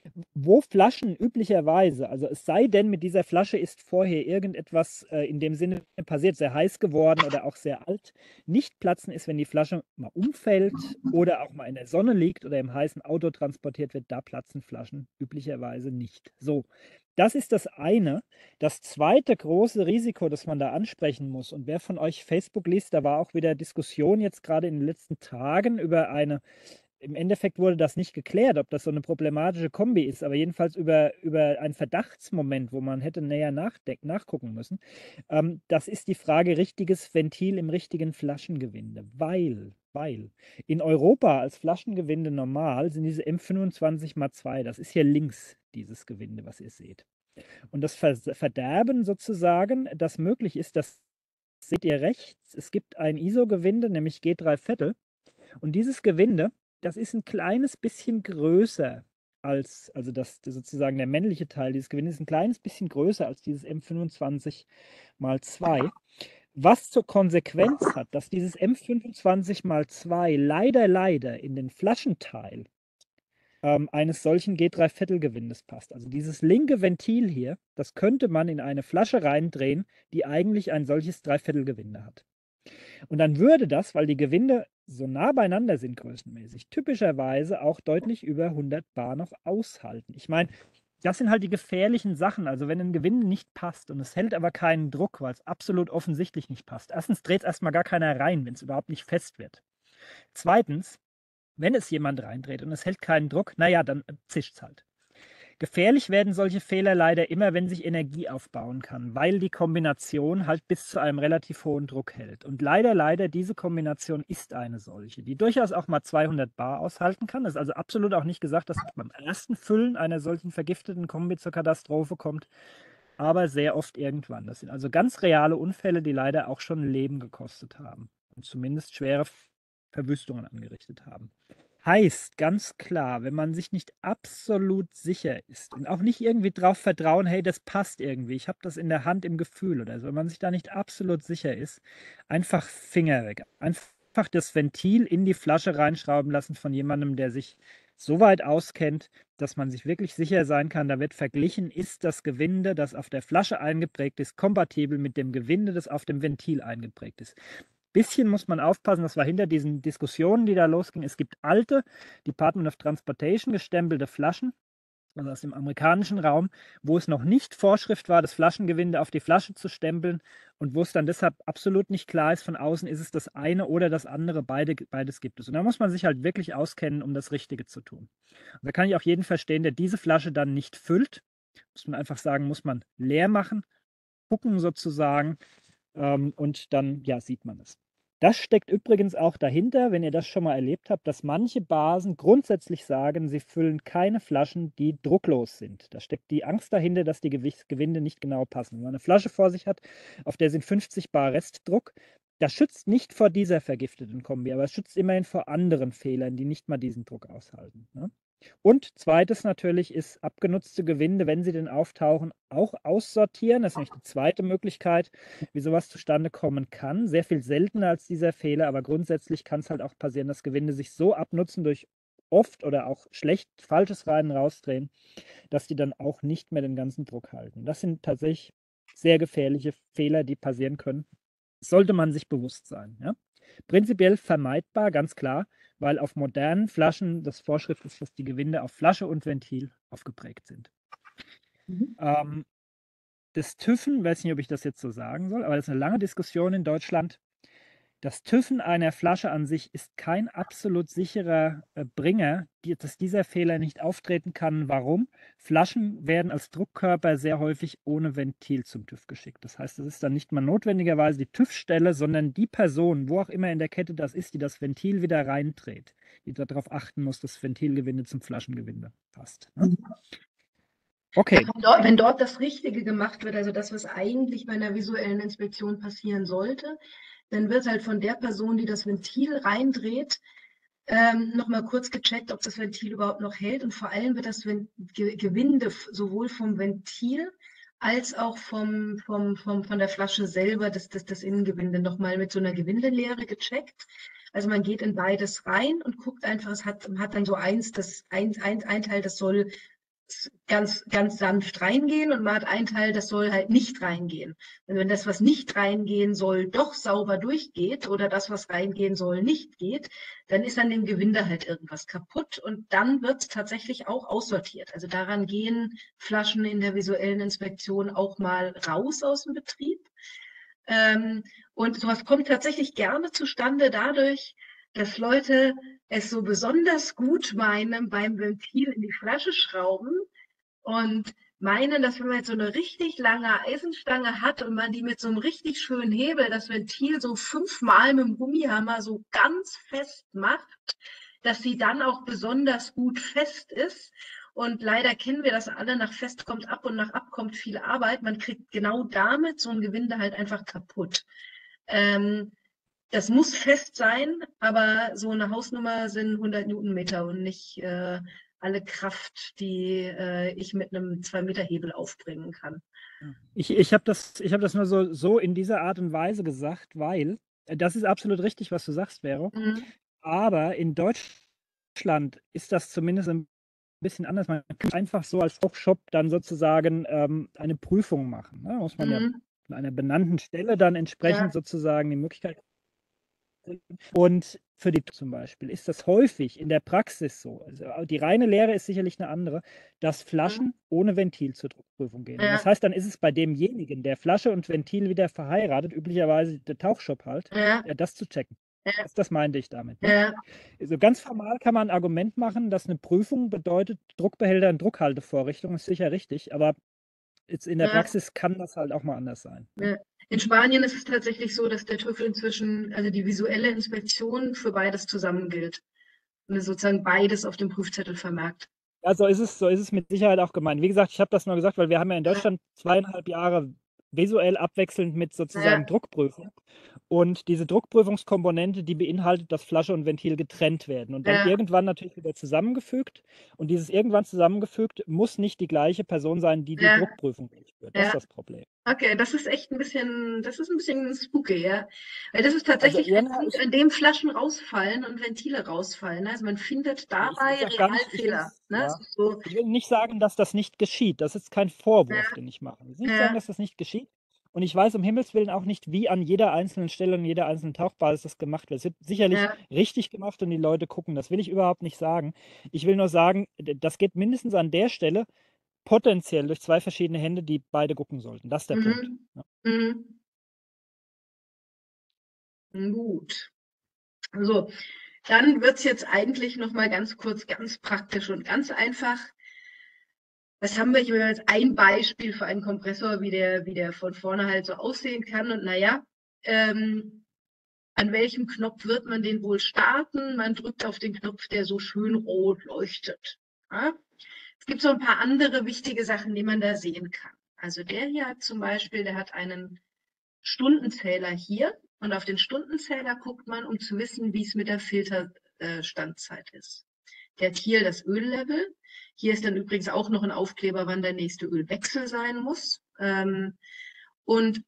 Wo Flaschen üblicherweise, also es sei denn, mit dieser Flasche ist vorher irgendetwas äh, in dem Sinne passiert, sehr heiß geworden oder auch sehr alt, nicht platzen ist, wenn die Flasche mal umfällt oder auch mal in der Sonne liegt oder im heißen Auto transportiert wird, da platzen Flaschen üblicherweise nicht. So, das ist das eine. Das zweite große Risiko, das man da ansprechen muss, und wer von euch Facebook liest, da war auch wieder Diskussion jetzt gerade in den letzten Tagen über eine, im Endeffekt wurde das nicht geklärt, ob das so eine problematische Kombi ist, aber jedenfalls über, über einen Verdachtsmoment, wo man hätte näher nachgucken müssen. Ähm, das ist die Frage, richtiges Ventil im richtigen Flaschengewinde, weil, weil in Europa als Flaschengewinde normal sind diese M fünfundzwanzig mal zwei, das ist hier links dieses Gewinde, was ihr seht. Und das Verderben sozusagen, das möglich ist, das seht ihr rechts, es gibt ein I S O-Gewinde, nämlich G drei Viertel. Und dieses Gewinde, das ist ein kleines bisschen größer als, also das, das sozusagen der männliche Teil dieses Gewindes ist ein kleines bisschen größer als dieses M fünfundzwanzig mal zwei, was zur Konsequenz hat, dass dieses M fünfundzwanzig mal zwei leider, leider in den Flaschenteil ähm, eines solchen G drei Viertel Gewindes passt. Also dieses linke Ventil hier, das könnte man in eine Flasche reindrehen, die eigentlich ein solches Dreiviertel Gewinde hat. Und dann würde das, weil die Gewinde so nah beieinander sind größenmäßig, typischerweise auch deutlich über hundert Bar noch aushalten. Ich meine, das sind halt die gefährlichen Sachen. Also wenn ein Gewinde nicht passt und es hält aber keinen Druck, weil es absolut offensichtlich nicht passt. Erstens dreht es erstmal gar keiner rein, wenn es überhaupt nicht fest wird. Zweitens, wenn es jemand reindreht und es hält keinen Druck, naja, dann zischt es halt. Gefährlich werden solche Fehler leider immer, wenn sich Energie aufbauen kann, weil die Kombination halt bis zu einem relativ hohen Druck hält. Und leider, leider, diese Kombination ist eine solche, die durchaus auch mal zweihundert Bar aushalten kann. Es ist also absolut auch nicht gesagt, dass beim ersten Füllen einer solchen vergifteten Kombi zur Katastrophe kommt, aber sehr oft irgendwann. Das sind also ganz reale Unfälle, die leider auch schon Leben gekostet haben und zumindest schwere Verwüstungen angerichtet haben. heißt ganz klar, wenn man sich nicht absolut sicher ist und auch nicht irgendwie drauf vertrauen, hey, das passt irgendwie, ich habe das in der Hand im Gefühl oder so, wenn man sich da nicht absolut sicher ist, einfach Finger weg. Einfach das Ventil in die Flasche reinschrauben lassen von jemandem, der sich so weit auskennt, dass man sich wirklich sicher sein kann, da wird verglichen, ist das Gewinde, das auf der Flasche eingeprägt ist, kompatibel mit dem Gewinde, das auf dem Ventil eingeprägt ist. Bisschen muss man aufpassen, das war hinter diesen Diskussionen, die da losgingen. Es gibt alte Department of Transportation gestempelte Flaschen, also aus dem amerikanischen Raum, wo es noch nicht Vorschrift war, das Flaschengewinde auf die Flasche zu stempeln und wo es dann deshalb absolut nicht klar ist, von außen ist es das eine oder das andere, beide, beides gibt es. Und da muss man sich halt wirklich auskennen, um das Richtige zu tun. Und da kann ich auch jeden verstehen, der diese Flasche dann nicht füllt. Muss man einfach sagen, muss man leer machen, gucken sozusagen ähm, und dann ja, sieht man es. Das steckt übrigens auch dahinter, wenn ihr das schon mal erlebt habt, dass manche Basen grundsätzlich sagen, sie füllen keine Flaschen, die drucklos sind. Da steckt die Angst dahinter, dass die Gewinde nicht genau passen. Wenn man eine Flasche vor sich hat, auf der sind fünfzig Bar Restdruck, das schützt nicht vor dieser vergifteten Kombi, aber es schützt immerhin vor anderen Fehlern, die nicht mal diesen Druck aushalten. Ne? Und zweites natürlich ist abgenutzte Gewinde, wenn sie denn auftauchen, auch aussortieren. Das ist nämlich die zweite Möglichkeit, wie sowas zustande kommen kann. Sehr viel seltener als dieser Fehler, aber grundsätzlich kann es halt auch passieren, dass Gewinde sich so abnutzen durch oft oder auch schlecht falsches Rein rausdrehen, dass die dann auch nicht mehr den ganzen Druck halten. Das sind tatsächlich sehr gefährliche Fehler, die passieren können. Sollte man sich bewusst sein. Ja? Prinzipiell vermeidbar, ganz klar, weil auf modernen Flaschen das Vorschrift ist, dass die Gewinde auf Flasche und Ventil aufgeprägt sind. Mhm. Ähm, das TÜVen, weiß nicht, ob ich das jetzt so sagen soll, aber das ist eine lange Diskussion in Deutschland. Das TÜVen einer Flasche an sich ist kein absolut sicherer äh, Bringer, die, dass dieser Fehler nicht auftreten kann. Warum? Flaschen werden als Druckkörper sehr häufig ohne Ventil zum TÜV geschickt. Das heißt, es ist dann nicht mal notwendigerweise die TÜV-Stelle, sondern die Person, wo auch immer in der Kette das ist, die das Ventil wieder reindreht, die darauf achten muss, dass das Ventilgewinde zum Flaschengewinde passt. Ne? Okay. Ja, wenn, dort, wenn dort das Richtige gemacht wird, also das, was eigentlich bei einer visuellen Inspektion passieren sollte, dann wird halt von der Person, die das Ventil reindreht, ähm, nochmal kurz gecheckt, ob das Ventil überhaupt noch hält. Und vor allem wird das Gewinde sowohl vom Ventil als auch vom, vom, vom, von der Flasche selber, das, das, das Innengewinde, nochmal mit so einer Gewindelehre gecheckt. Also man geht in beides rein und guckt einfach, es hat, hat dann so eins, das ein, ein, ein Teil, das soll ganz, ganz sanft reingehen und man hat einen Teil, das soll halt nicht reingehen. Und wenn das, was nicht reingehen soll, doch sauber durchgeht oder das, was reingehen soll, nicht geht, dann ist an dem Gewinde halt irgendwas kaputt und dann wird es tatsächlich auch aussortiert. Also daran gehen Flaschen in der visuellen Inspektion auch mal raus aus dem Betrieb. Ähm, und sowas kommt tatsächlich gerne zustande dadurch, dass Leute es so besonders gut meinen beim Ventil in die Flasche schrauben und meinen, dass wenn man jetzt so eine richtig lange Eisenstange hat und man die mit so einem richtig schönen Hebel, das Ventil so fünfmal mit dem Gummihammer so ganz fest macht, dass sie dann auch besonders gut fest ist. Und leider kennen wir das alle, nach fest kommt ab und nach ab kommt viel Arbeit. Man kriegt genau damit so ein Gewinde halt einfach kaputt. Ähm, das muss fest sein, aber so eine Hausnummer sind hundert Newtonmeter und nicht äh, alle Kraft, die äh, ich mit einem zwei Meter Hebel aufbringen kann. Ich, ich habe das, ich hab das nur so, so in dieser Art und Weise gesagt, weil äh, das ist absolut richtig, was du sagst, Vero. Mhm. Aber in Deutschland ist das zumindest ein bisschen anders. Man kann einfach so als Shop dann sozusagen ähm, eine Prüfung machen. Ne? Muss man mhm. ja an einer benannten Stelle dann entsprechend ja. sozusagen die Möglichkeit. Und für die zum Beispiel ist das häufig in der Praxis so, also die reine Lehre ist sicherlich eine andere, dass Flaschen ja. ohne Ventil zur Druckprüfung gehen. Ja. Das heißt, dann ist es bei demjenigen, der Flasche und Ventil wieder verheiratet, üblicherweise der Tauchshop halt, ja. das zu checken. Ja. Das, das meinte ich damit. Ne? Ja. Also ganz formal kann man ein Argument machen, dass eine Prüfung bedeutet, Druckbehälter und Druckhaltevorrichtung ist sicher richtig, aber jetzt in der ja. Praxis kann das halt auch mal anders sein. Ja. In Spanien ist es tatsächlich so, dass der TÜV inzwischen, also die visuelle Inspektion für beides zusammen gilt. Und sozusagen beides auf dem Prüfzettel vermerkt. Ja, so ist es, so ist es mit Sicherheit auch gemeint. Wie gesagt, ich habe das nur gesagt, weil wir haben ja in Deutschland ja. zweieinhalb Jahre visuell abwechselnd mit sozusagen Ja, Druckprüfung. Und diese Druckprüfungskomponente, die beinhaltet, dass Flasche und Ventil getrennt werden und dann ja, irgendwann natürlich wieder zusammengefügt. Und dieses irgendwann zusammengefügt muss nicht die gleiche Person sein, die die ja, Druckprüfung durchführt. Das ist ja. das Problem. Okay, das ist echt ein bisschen, das ist ein bisschen spooky, ja. Weil das ist Also tatsächlich ein Irna Punkt, ist, an dem Flaschen rausfallen und Ventile rausfallen. Ne? Also man findet ich will dabei es auch gar real nicht, ich will Fehler. es, Ne? Es ja, ist so, ich will nicht sagen, dass das nicht geschieht. Das ist kein Vorwurf, ja, den ich mache. Ich will nicht sagen, ja, dass das nicht geschieht. Und ich weiß um Himmels Willen auch nicht, wie an jeder einzelnen Stelle und jeder einzelnen Tauchbasis das gemacht wird. Es wird sicherlich ja. richtig gemacht und die Leute gucken. Das will ich überhaupt nicht sagen. Ich will nur sagen, d- das geht mindestens an der Stelle potenziell durch zwei verschiedene Hände, die beide gucken sollten. Das ist der Punkt. Mhm. Ja. Mhm. Gut. So, dann wird es jetzt eigentlich noch mal ganz kurz, ganz praktisch und ganz einfach. Was haben wir hier als ein Beispiel für einen Kompressor, wie der, wie der von vorne halt so aussehen kann? Und naja, ähm, an welchem Knopf wird man den wohl starten? Man drückt auf den Knopf, der so schön rot leuchtet. Ja? Es gibt so ein paar andere wichtige Sachen, die man da sehen kann. Also der hier hat zum Beispiel, der hat einen Stundenzähler hier und auf den Stundenzähler guckt man, um zu wissen, wie es mit der Filterstandzeit ist. Der hat hier das Öllevel. Hier ist dann übrigens auch noch ein Aufkleber, wann der nächste Ölwechsel sein muss. Ähm, und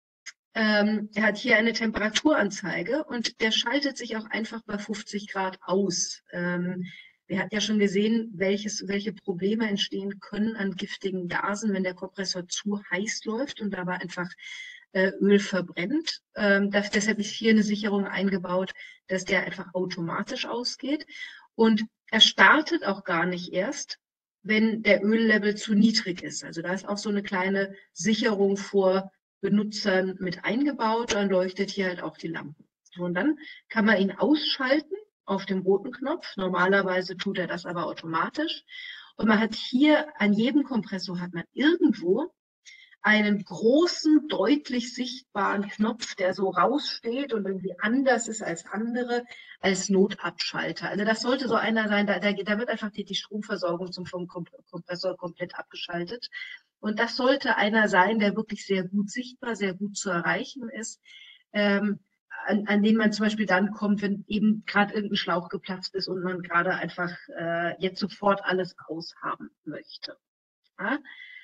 ähm, er hat hier eine Temperaturanzeige und der schaltet sich auch einfach bei fünfzig Grad aus. Ähm, wir hatten ja schon gesehen, welches, welche Probleme entstehen können an giftigen Gasen, wenn der Kompressor zu heiß läuft und dabei einfach äh, Öl verbrennt. Ähm, das, deshalb ist hier eine Sicherung eingebaut, dass der einfach automatisch ausgeht. Und er startet auch gar nicht erst, wenn der Öllevel zu niedrig ist. Also da ist auch so eine kleine Sicherung vor Benutzern mit eingebaut. Dann leuchtet hier halt auch die Lampe. So, und dann kann man ihn ausschalten auf dem roten Knopf. Normalerweise tut er das aber automatisch. Und man hat hier an jedem Kompressor hat man irgendwo einen großen, deutlich sichtbaren Knopf, der so raussteht und irgendwie anders ist als andere, als Notabschalter. Also das sollte so einer sein, da, da, da wird einfach die, die Stromversorgung zum vom Kompressor komplett abgeschaltet. Und das sollte einer sein, der wirklich sehr gut sichtbar, sehr gut zu erreichen ist, ähm, an, an den man zum Beispiel dann kommt, wenn eben gerade irgendein Schlauch geplatzt ist und man gerade einfach äh, jetzt sofort alles aushaben möchte. Ja?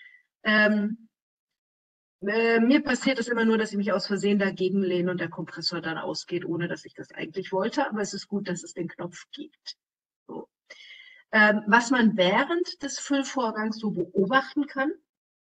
Ähm, äh, mir passiert es immer nur, dass ich mich aus Versehen dagegen lehne und der Kompressor dann ausgeht, ohne dass ich das eigentlich wollte. Aber es ist gut, dass es den Knopf gibt. So. Ähm, was man während des Füllvorgangs so beobachten kann,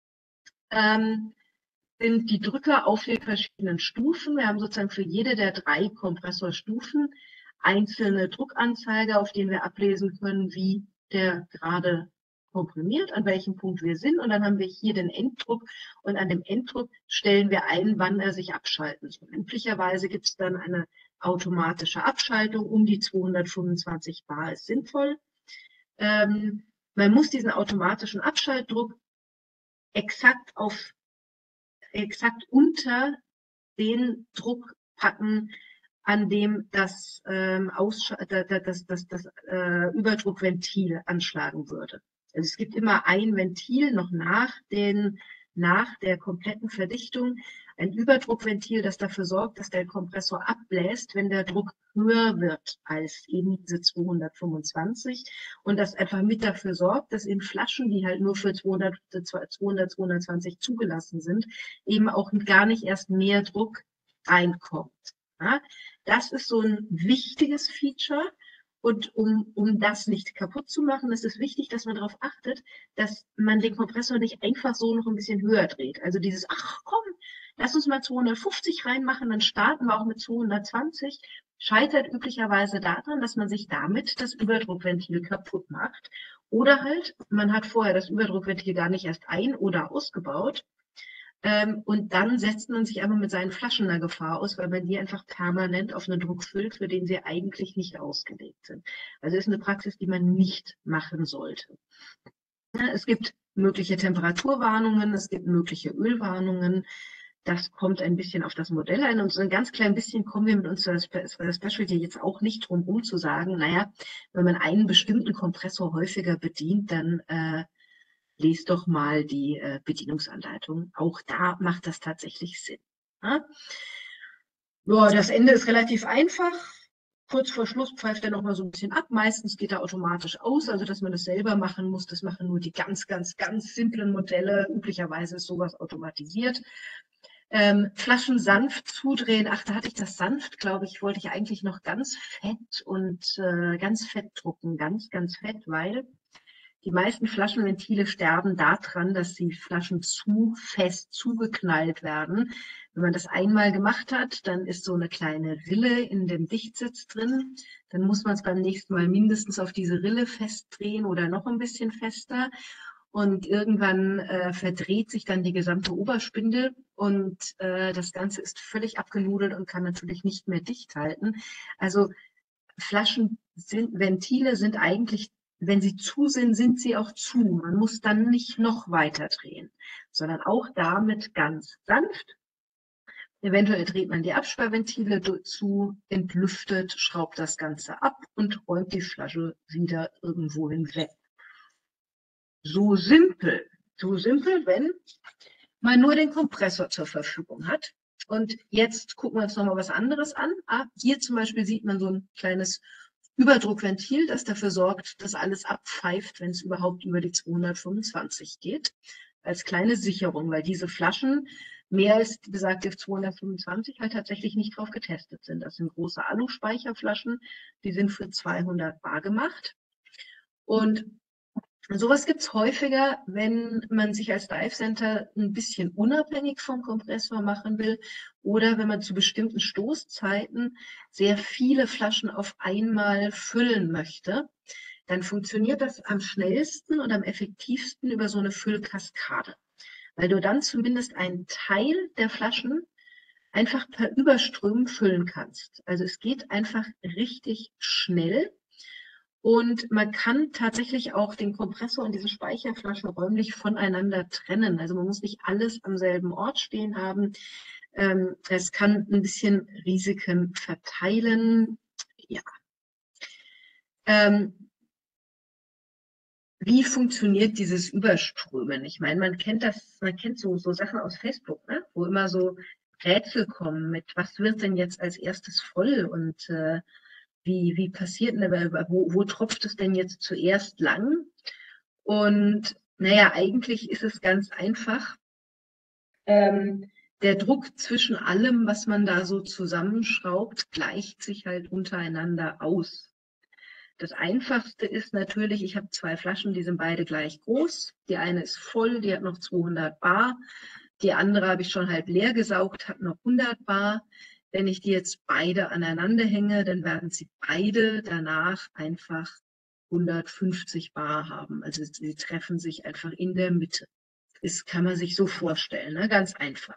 ähm, sind die Drücker auf den verschiedenen Stufen. Wir haben sozusagen für jede der drei Kompressorstufen einzelne Druckanzeiger, auf denen wir ablesen können, wie der gerade komprimiert, an welchem Punkt wir sind. Und dann haben wir hier den Enddruck und an dem Enddruck stellen wir ein, wann er sich abschalten soll. Üblicherweise gibt es dann eine automatische Abschaltung um die zweihundertfünfundzwanzig Bar ist sinnvoll. Ähm, man muss diesen automatischen Abschaltdruck exakt auf exakt unter den Druck packen, an dem das, ähm, das, das, das äh, Überdruckventil anschlagen würde. Also es gibt immer ein Ventil noch nach, den, nach der kompletten Verdichtung, ein Überdruckventil, das dafür sorgt, dass der Kompressor abbläst, wenn der Druck höher wird als eben diese zweihundertfünfundzwanzig und das einfach mit dafür sorgt, dass in Flaschen, die halt nur für zweihundert, zweihundert, zweihundertzwanzig zugelassen sind, eben auch gar nicht erst mehr Druck reinkommt. Ja, das ist so ein wichtiges Feature. Und um, um das nicht kaputt zu machen, ist es wichtig, dass man darauf achtet, dass man den Kompressor nicht einfach so noch ein bisschen höher dreht. Also dieses, ach komm, lass uns mal zweihundertfünfzig reinmachen, dann starten wir auch mit zweihundertzwanzig, scheitert üblicherweise daran, dass man sich damit das Überdruckventil kaputt macht. Oder halt, man hat vorher das Überdruckventil gar nicht erst ein- oder ausgebaut. Ähm, und dann setzt man sich einfach mit seinen Flaschen einer Gefahr aus, weil man die einfach permanent auf einen Druck füllt, für den sie eigentlich nicht ausgelegt sind. Also ist eine Praxis, die man nicht machen sollte. Ja, es gibt mögliche Temperaturwarnungen, es gibt mögliche Ölwarnungen. Das kommt ein bisschen auf das Modell ein. Und so ein ganz klein bisschen kommen wir mit unserer Specialty jetzt auch nicht drum um zu sagen, naja, wenn man einen bestimmten Kompressor häufiger bedient, dann äh, lest doch mal die äh, Bedienungsanleitung. Auch da macht das tatsächlich Sinn. Ja? Ja, das Ende ist relativ einfach. Kurz vor Schluss pfeift er noch mal so ein bisschen ab. Meistens geht er automatisch aus, also dass man das selber machen muss. Das machen nur die ganz, ganz, ganz simplen Modelle. Üblicherweise ist sowas automatisiert. Ähm, Flaschen sanft zudrehen. Ach, da hatte ich das sanft, glaube ich, wollte ich eigentlich noch ganz fett und äh, ganz fett drucken. Ganz, ganz fett, weil die meisten Flaschenventile sterben daran, dass die Flaschen zu fest zugeknallt werden. Wenn man das einmal gemacht hat, dann ist so eine kleine Rille in dem Dichtsitz drin. Dann muss man es beim nächsten Mal mindestens auf diese Rille festdrehen oder noch ein bisschen fester. Und irgendwann äh, verdreht sich dann die gesamte Oberspindel und äh, das Ganze ist völlig abgenudelt und kann natürlich nicht mehr dicht halten. Also Flaschen sind, Ventile sind eigentlich, wenn sie zu sind, sind sie auch zu. Man muss dann nicht noch weiter drehen, sondern auch damit ganz sanft. Eventuell dreht man die Absperrventile zu, entlüftet, schraubt das Ganze ab und räumt die Flasche wieder irgendwo hinweg. So simpel, so simpel, wenn man nur den Kompressor zur Verfügung hat. Und jetzt gucken wir uns noch mal was anderes an. Ah, hier zum Beispiel sieht man so ein kleines Überdruckventil, das dafür sorgt, dass alles abpfeift, wenn es überhaupt über die zweihundertfünfundzwanzig geht. Als kleine Sicherung, weil diese Flaschen mehr als die besagte zweihundertfünfundzwanzig halt tatsächlich nicht drauf getestet sind. Das sind große Aluspeicherflaschen, die sind für zweihundert Bar gemacht. Und sowas gibt es häufiger, wenn man sich als Dive Center ein bisschen unabhängig vom Kompressor machen will oder wenn man zu bestimmten Stoßzeiten sehr viele Flaschen auf einmal füllen möchte. Dann funktioniert das am schnellsten und am effektivsten über so eine Füllkaskade, weil du dann zumindest einen Teil der Flaschen einfach per Überströmen füllen kannst. Also es geht einfach richtig schnell. Und man kann tatsächlich auch den Kompressor und diese Speicherflaschen räumlich voneinander trennen. Also man muss nicht alles am selben Ort stehen haben. Ähm, es kann ein bisschen Risiken verteilen. Ja. Ähm, wie funktioniert dieses Überströmen? Ich meine, man kennt das, man kennt so, so Sachen aus Facebook, ne? Wo immer so Rätsel kommen mit, was wird denn jetzt als erstes voll und äh, Wie, wie passiert denn, wo, wo tropft es denn jetzt zuerst lang? Und naja, eigentlich ist es ganz einfach. Ähm, der Druck zwischen allem, was man da so zusammenschraubt, gleicht sich halt untereinander aus. Das Einfachste ist natürlich, ich habe zwei Flaschen, die sind beide gleich groß. Die eine ist voll, die hat noch zweihundert Bar. Die andere habe ich schon halb leer gesaugt, hat noch hundert Bar. Wenn ich die jetzt beide aneinander hänge, dann werden sie beide danach einfach hundertfünfzig Bar haben. Also sie treffen sich einfach in der Mitte. Das kann man sich so vorstellen, ne? Ganz einfach.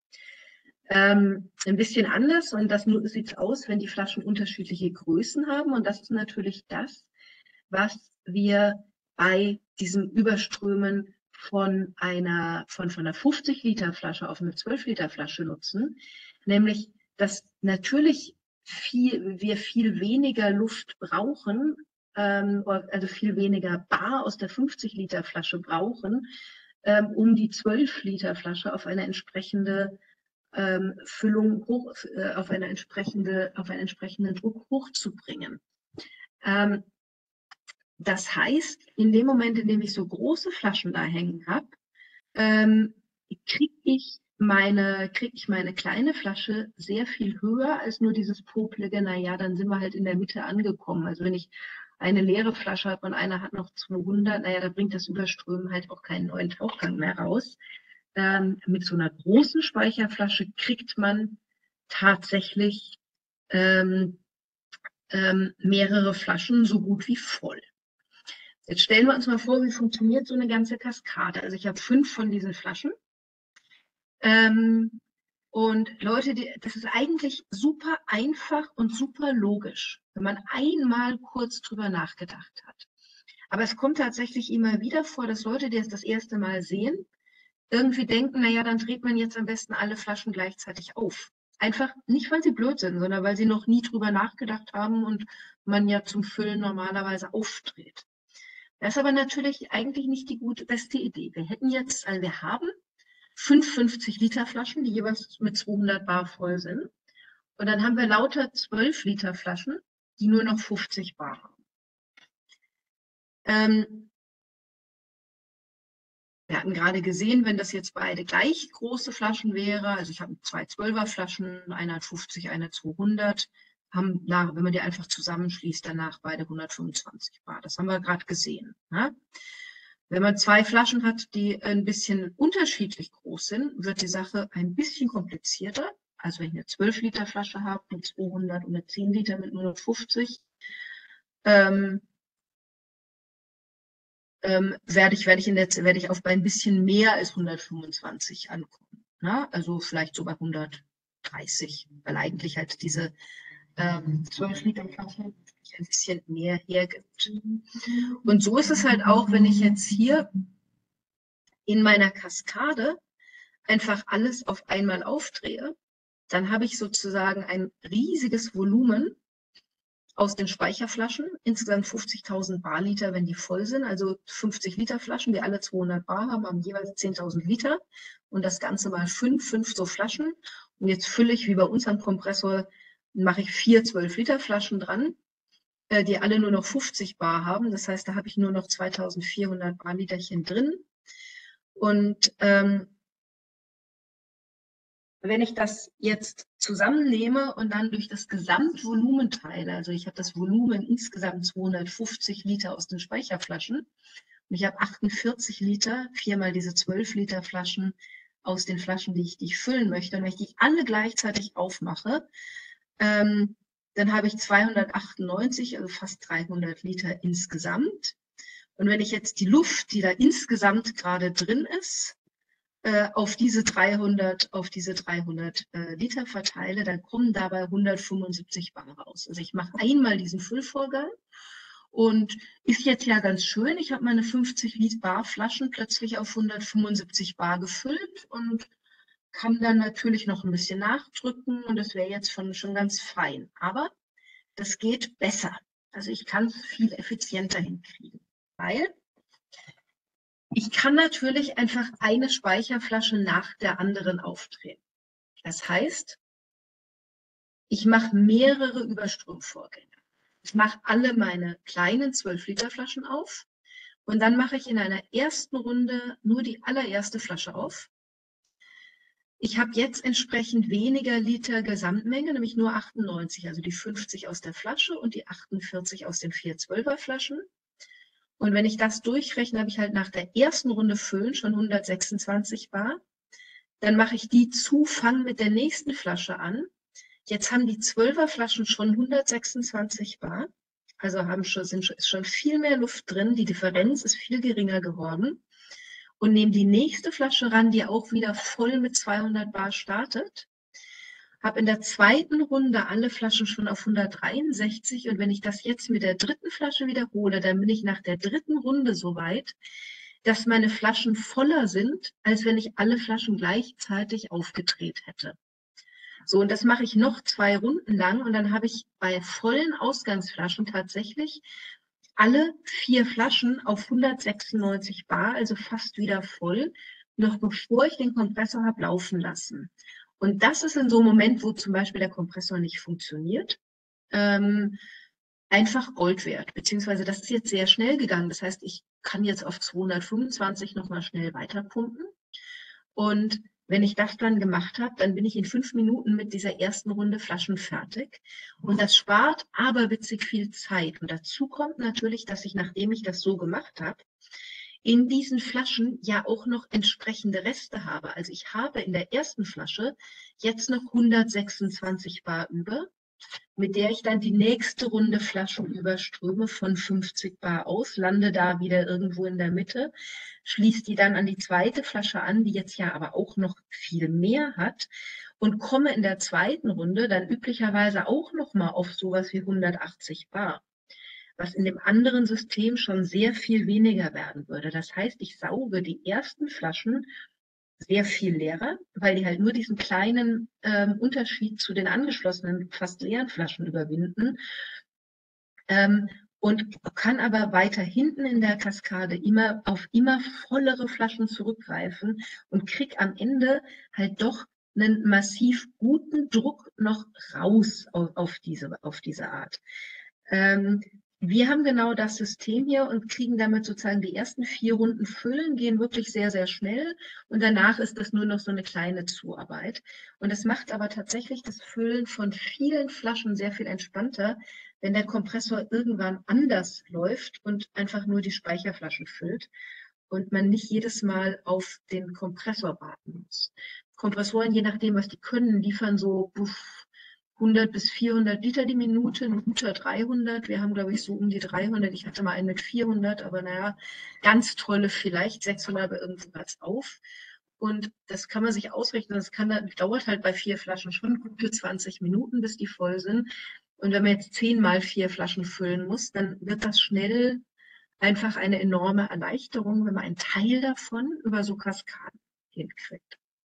Ähm, ein bisschen anders und das sieht es aus, wenn die Flaschen unterschiedliche Größen haben. Und das ist natürlich das, was wir bei diesem Überströmen von einer, von, von einer fünfzig Liter Flasche auf eine zwölf Liter Flasche nutzen. Nämlich, dass natürlich viel, wir viel weniger Luft brauchen, ähm, also viel weniger Bar aus der fünfzig Liter Flasche brauchen, ähm, um die zwölf Liter Flasche auf eine entsprechende ähm, Füllung hoch, äh, auf eine entsprechende, auf einen entsprechenden Druck hochzubringen. Ähm, das heißt, in dem Moment, in dem ich so große Flaschen da hängen habe, ähm, kriege ich meine, krieg ich meine kleine Flasche sehr viel höher als nur dieses poplige, naja, dann sind wir halt in der Mitte angekommen. Also wenn ich eine leere Flasche habe und einer hat noch zweihundert, naja, da bringt das Überströmen halt auch keinen neuen Tauchgang mehr raus. Ähm, mit so einer großen Speicherflasche kriegt man tatsächlich ähm, ähm, mehrere Flaschen so gut wie voll. Jetzt stellen wir uns mal vor, wie funktioniert so eine ganze Kaskade. Also ich habe fünf von diesen Flaschen. Ähm, und Leute, die, das ist eigentlich super einfach und super logisch, wenn man einmal kurz drüber nachgedacht hat. Aber es kommt tatsächlich immer wieder vor, dass Leute, die es das erste Mal sehen, irgendwie denken, naja, dann dreht man jetzt am besten alle Flaschen gleichzeitig auf. Einfach nicht, weil sie blöd sind, sondern weil sie noch nie drüber nachgedacht haben und man ja zum Füllen normalerweise aufdreht. Das ist aber natürlich eigentlich nicht die gute, beste Idee. Wir hätten jetzt, also wir haben fünf fünfzig Liter Flaschen, die jeweils mit zweihundert Bar voll sind. Und dann haben wir lauter zwölf Liter Flaschen, die nur noch fünfzig Bar haben. Ähm, wir hatten gerade gesehen, wenn das jetzt beide gleich große Flaschen wäre, also ich habe zwei zwölfer Flaschen, eine hat fünfzig, eine zweihundert, haben nach, wenn man die einfach zusammenschließt, danach beide hundertfünfundzwanzig Bar. Das haben wir gerade gesehen. Ne? Wenn man zwei Flaschen hat, die ein bisschen unterschiedlich groß sind, wird die Sache ein bisschen komplizierter. Also wenn ich eine zwölf Liter Flasche habe mit zweihundert und eine zehn Liter mit nur noch fünfzig, ähm, ähm, werde ich, werde ich, in der, werde ich auf bei ein bisschen mehr als hundertfünfundzwanzig ankommen. Ne? Also vielleicht so bei hundertdreißig, weil eigentlich halt diese ähm, zwölf Liter Flasche ein bisschen mehr hergibt. Und so ist es halt auch, wenn ich jetzt hier in meiner Kaskade einfach alles auf einmal aufdrehe, dann habe ich sozusagen ein riesiges Volumen aus den Speicherflaschen, insgesamt fünfzigtausend Barliter, wenn die voll sind, also fünfzig Liter Flaschen, die alle zweihundert Bar haben, haben jeweils zehntausend Liter und das Ganze mal fünf, fünf so Flaschen. Und jetzt fülle ich, wie bei uns am Kompressor, mache ich vier zwölf Liter Flaschen dran, äh, die alle nur noch fünfzig Bar haben. Das heißt, da habe ich nur noch zweitausendvierhundert Barliterchen drin. Und ähm, wenn ich das jetzt zusammennehme und dann durch das Gesamtvolumen teile, also ich habe das Volumen insgesamt zweihundertfünfzig Liter aus den Speicherflaschen und ich habe achtundvierzig Liter, viermal diese zwölf Liter Flaschen aus den Flaschen, die ich, die ich füllen möchte. Und wenn ich die alle gleichzeitig aufmache, ähm, dann habe ich zweihundertachtundneunzig, also fast dreihundert Liter insgesamt. Und wenn ich jetzt die Luft, die da insgesamt gerade drin ist, auf diese dreihundert, auf diese dreihundert äh, Liter verteile, dann kommen dabei hundertfünfundsiebzig Bar raus. Also ich mache einmal diesen Füllvorgang und ist jetzt ja ganz schön. Ich habe meine fünfzig Liter Bar Flaschen plötzlich auf hundertfünfundsiebzig Bar gefüllt und kann dann natürlich noch ein bisschen nachdrücken und das wäre jetzt schon, schon ganz fein. Aber das geht besser. Also ich kann es viel effizienter hinkriegen, weil ich kann natürlich einfach eine Speicherflasche nach der anderen aufdrehen. Das heißt, ich mache mehrere Überströmvorgänge. Ich mache alle meine kleinen zwölf Liter Flaschen auf und dann mache ich in einer ersten Runde nur die allererste Flasche auf. Ich habe jetzt entsprechend weniger Liter Gesamtmenge, nämlich nur achtundneunzig, also die fünfzig aus der Flasche und die achtundvierzig aus den vier zwölfer Flaschen. Und wenn ich das durchrechne, habe ich halt nach der ersten Runde Füllen schon hundertsechsundzwanzig Bar. Dann mache ich die zu, fange mit der nächsten Flasche an. Jetzt haben die zwölfer Flaschen schon hundertsechsundzwanzig Bar. Also haben schon, sind, ist schon viel mehr Luft drin. Die Differenz ist viel geringer geworden. Und nehme die nächste Flasche ran, die auch wieder voll mit zweihundert Bar startet. Habe in der zweiten Runde alle Flaschen schon auf hundertdreiundsechzig und wenn ich das jetzt mit der dritten Flasche wiederhole, dann bin ich nach der dritten Runde so weit, dass meine Flaschen voller sind, als wenn ich alle Flaschen gleichzeitig aufgedreht hätte. So, und das mache ich noch zwei Runden lang und dann habe ich bei vollen Ausgangsflaschen tatsächlich alle vier Flaschen auf hundertsechsundneunzig Bar, also fast wieder voll, noch bevor ich den Kompressor habe laufen lassen. Und das ist in so einem Moment, wo zum Beispiel der Kompressor nicht funktioniert, ähm, einfach Gold wert. Beziehungsweise das ist jetzt sehr schnell gegangen. Das heißt, ich kann jetzt auf zweihundertfünfundzwanzig nochmal schnell weiterpumpen. Und wenn ich das dann gemacht habe, dann bin ich in fünf Minuten mit dieser ersten Runde Flaschen fertig. Und das spart aberwitzig viel Zeit. Und dazu kommt natürlich, dass ich, nachdem ich das so gemacht habe, in diesen Flaschen ja auch noch entsprechende Reste habe. Also ich habe in der ersten Flasche jetzt noch hundertsechsundzwanzig Bar über, mit der ich dann die nächste Runde Flaschen überströme von fünfzig Bar aus, lande da wieder irgendwo in der Mitte, schließe die dann an die zweite Flasche an, die jetzt ja aber auch noch viel mehr hat und komme in der zweiten Runde dann üblicherweise auch noch mal auf sowas wie hundertachtzig Bar, was in dem anderen System schon sehr viel weniger werden würde. Das heißt, ich sauge die ersten Flaschen sehr viel leerer, weil die halt nur diesen kleinen ähm, Unterschied zu den angeschlossenen, fast leeren Flaschen überwinden. Ähm, und kann aber weiter hinten in der Kaskade immer auf immer vollere Flaschen zurückgreifen und krieg am Ende halt doch einen massiv guten Druck noch raus auf, auf diese, auf diese Art. Ähm, wir haben genau das System hier und kriegen damit sozusagen die ersten vier Runden füllen, gehen wirklich sehr, sehr schnell und danach ist das nur noch so eine kleine Zuarbeit. Und das macht aber tatsächlich das Füllen von vielen Flaschen sehr viel entspannter, wenn der Kompressor irgendwann anders läuft und einfach nur die Speicherflaschen füllt und man nicht jedes Mal auf den Kompressor warten muss. Kompressoren, je nachdem, was die können, liefern so buff, hundert bis vierhundert Liter die Minute, ein guter dreihundert. Wir haben, glaube ich, so um die dreihundert. Ich hatte mal einen mit vierhundert, aber naja, ganz tolle vielleicht, sechshundert, aber irgendwo hört auf. Und das kann man sich ausrechnen. Das kann, das dauert halt bei vier Flaschen schon gute zwanzig Minuten, bis die voll sind. Und wenn man jetzt zehnmal vier Flaschen füllen muss, dann wird das schnell einfach eine enorme Erleichterung, wenn man einen Teil davon über so Kaskaden hinkriegt.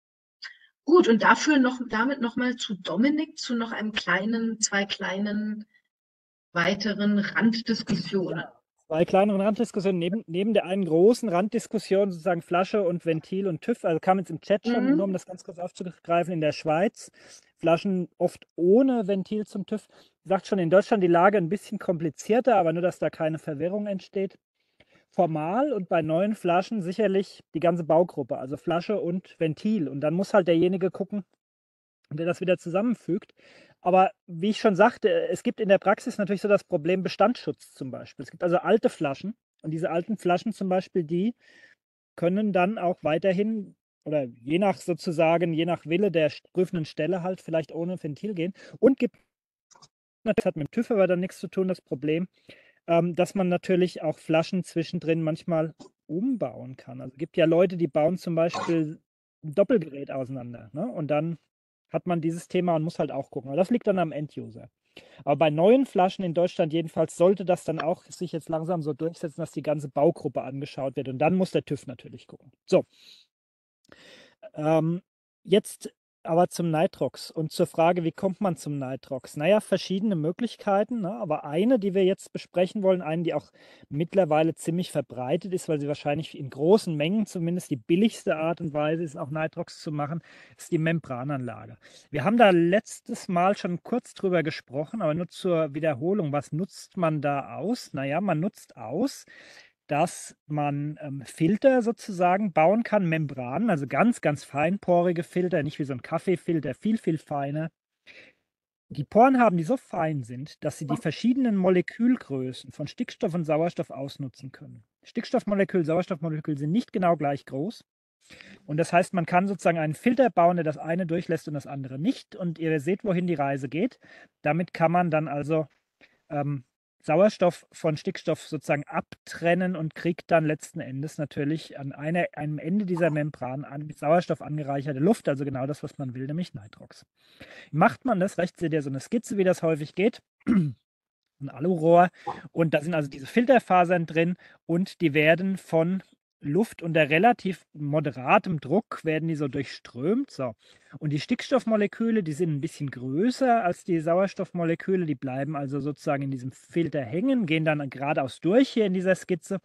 Gut, und dafür noch, damit nochmal zu Dominik, zu noch einem kleinen, zwei kleinen weiteren Randdiskussionen. Ja, zwei kleineren Randdiskussionen, neben, neben der einen großen Randdiskussion, sozusagen Flasche und Ventil und TÜV, also kam jetzt im Chat schon, Mhm. nur um das ganz kurz aufzugreifen, in der Schweiz Flaschen oft ohne Ventil zum TÜV. Sagt schon, in Deutschland die Lage ein bisschen komplizierter, aber nur, dass da keine Verwirrung entsteht. Formal und bei neuen Flaschen sicherlich die ganze Baugruppe, also Flasche und Ventil. Und dann muss halt derjenige gucken, der das wieder zusammenfügt. Aber wie ich schon sagte, es gibt in der Praxis natürlich so das Problem Bestandsschutz zum Beispiel. Es gibt also alte Flaschen und diese alten Flaschen zum Beispiel, die können dann auch weiterhin oder je nach sozusagen, je nach Wille der prüfenden Stelle halt vielleicht ohne Ventil gehen. Und gibt, das hat mit dem TÜV aber dann nichts zu tun, das Problem, ähm, dass man natürlich auch Flaschen zwischendrin manchmal umbauen kann. Also es gibt ja Leute, die bauen zum Beispiel ein Doppelgerät auseinander, ne? Und dann hat man dieses Thema und muss halt auch gucken. Aber das liegt dann am Enduser. Aber bei neuen Flaschen in Deutschland jedenfalls sollte das dann auch sich jetzt langsam so durchsetzen, dass die ganze Baugruppe angeschaut wird. Und dann muss der TÜV natürlich gucken. So, ähm, jetzt aber zum Nitrox und zur Frage, wie kommt man zum Nitrox? Naja, verschiedene Möglichkeiten, ne? Aber eine, die wir jetzt besprechen wollen, eine, die auch mittlerweile ziemlich verbreitet ist, weil sie wahrscheinlich in großen Mengen zumindest die billigste Art und Weise ist, auch Nitrox zu machen, ist die Membrananlage. Wir haben da letztes Mal schon kurz drüber gesprochen, aber nur zur Wiederholung. Was nutzt man da aus? Naja, man nutzt aus, dass man ähm, Filter sozusagen bauen kann, Membranen, also ganz, ganz feinporige Filter, nicht wie so ein Kaffeefilter, viel, viel feiner. Die Poren haben, die so fein sind, dass sie die verschiedenen Molekülgrößen von Stickstoff und Sauerstoff ausnutzen können. Stickstoffmolekül, Sauerstoffmolekül sind nicht genau gleich groß. Und das heißt, man kann sozusagen einen Filter bauen, der das eine durchlässt und das andere nicht. Und ihr seht, wohin die Reise geht. Damit kann man dann also ähm, Sauerstoff von Stickstoff sozusagen abtrennen und kriegt dann letzten Endes natürlich an einer, einem Ende dieser Membran an, mit Sauerstoff angereicherte Luft, also genau das, was man will, nämlich Nitrox. Macht man das, rechts seht ihr so eine Skizze, wie das häufig geht, ein Alurohr, und da sind also diese Filterfasern drin und die werden von Luft unter relativ moderatem Druck werden die so durchströmt. So. Und die Stickstoffmoleküle, die sind ein bisschen größer als die Sauerstoffmoleküle, die bleiben also sozusagen in diesem Filter hängen, gehen dann geradeaus durch hier in dieser Skizze.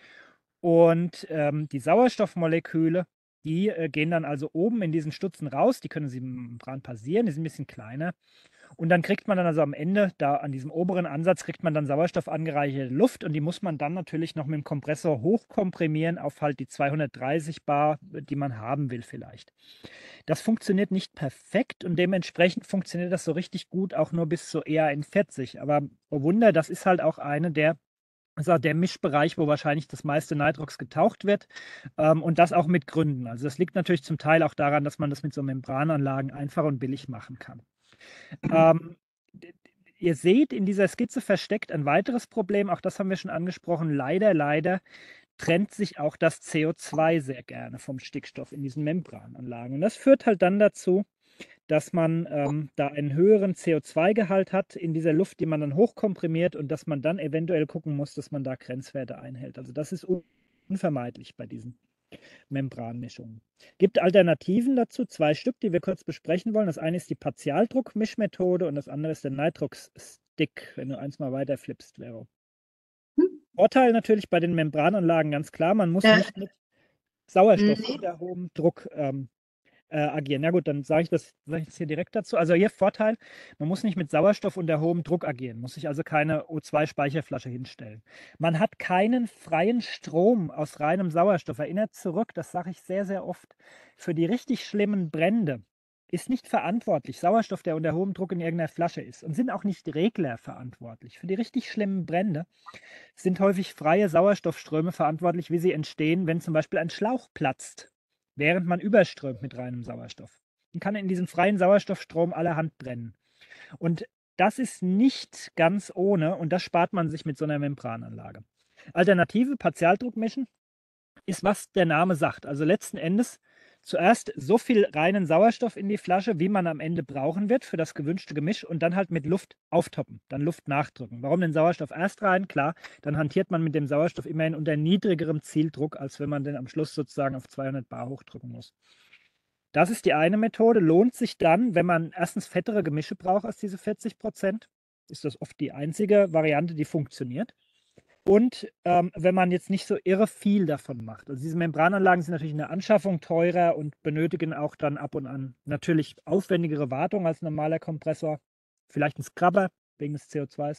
Und ähm, die Sauerstoffmoleküle, die äh, gehen dann also oben in diesen Stutzen raus, die können sie im Membran passieren, die sind ein bisschen kleiner. Und dann kriegt man dann also am Ende, da an diesem oberen Ansatz, kriegt man dann sauerstoffangereicherte Luft und die muss man dann natürlich noch mit dem Kompressor hochkomprimieren auf halt die zweihundertdreißig Bar, die man haben will vielleicht. Das funktioniert nicht perfekt und dementsprechend funktioniert das so richtig gut auch nur bis zu E A N vierzig. Aber oh Wunder, das ist halt auch eine der also der Mischbereich, wo wahrscheinlich das meiste Nitrox getaucht wird, ähm, und das auch mit Gründen. Also das liegt natürlich zum Teil auch daran, dass man das mit so Membrananlagen einfach und billig machen kann. Ähm, ihr seht in dieser Skizze versteckt ein weiteres Problem, auch das haben wir schon angesprochen. Leider, leider trennt sich auch das C O zwei sehr gerne vom Stickstoff in diesen Membrananlagen. Und das führt halt dann dazu, dass man ähm, da einen höheren C O zwei Gehalt hat in dieser Luft, die man dann hochkomprimiert und dass man dann eventuell gucken muss, dass man da Grenzwerte einhält. Also das ist unvermeidlich bei diesen Membranmischungen. Gibt Alternativen dazu, zwei Stück, die wir kurz besprechen wollen. Das eine ist die Partialdruckmischmethode und das andere ist der Nitrox-Stick, wenn du eins mal weiter flippst, Vero. Vorteil natürlich bei den Membrananlagen ganz klar, man muss Ja. nicht mit Sauerstoff Nee. unter hohem Druck ähm, äh, agieren. Na gut, dann sage ich das, sage ich das hier direkt dazu. Also hier Vorteil, man muss nicht mit Sauerstoff unter hohem Druck agieren, muss sich also keine O zwei Speicherflasche hinstellen. Man hat keinen freien Strom aus reinem Sauerstoff. Erinnert zurück, das sage ich sehr, sehr oft, für die richtig schlimmen Brände ist nicht verantwortlich Sauerstoff, der unter hohem Druck in irgendeiner Flasche ist, und sind auch nicht Regler verantwortlich. Für die richtig schlimmen Brände sind häufig freie Sauerstoffströme verantwortlich, wie sie entstehen, wenn zum Beispiel ein Schlauch platzt, während man überströmt mit reinem Sauerstoff. Dann kann in diesem freien Sauerstoffstrom allerhand brennen. Und das ist nicht ganz ohne, und das spart man sich mit so einer Membrananlage. Alternative, Partialdruck mischen, ist, was der Name sagt. Also letzten Endes zuerst so viel reinen Sauerstoff in die Flasche, wie man am Ende brauchen wird für das gewünschte Gemisch, und dann halt mit Luft auftoppen, dann Luft nachdrücken. Warum den Sauerstoff erst rein? Klar, dann hantiert man mit dem Sauerstoff immerhin unter niedrigerem Zieldruck, als wenn man den am Schluss sozusagen auf zweihundert Bar hochdrücken muss. Das ist die eine Methode. Lohnt sich dann, wenn man erstens fettere Gemische braucht als diese vierzig Prozent, ist das oft die einzige Variante, die funktioniert. Und ähm, wenn man jetzt nicht so irre viel davon macht. Also diese Membrananlagen sind natürlich in der Anschaffung teurer und benötigen auch dann ab und an natürlich aufwendigere Wartung als ein normaler Kompressor. Vielleicht ein Scrubber wegen des C O zwei.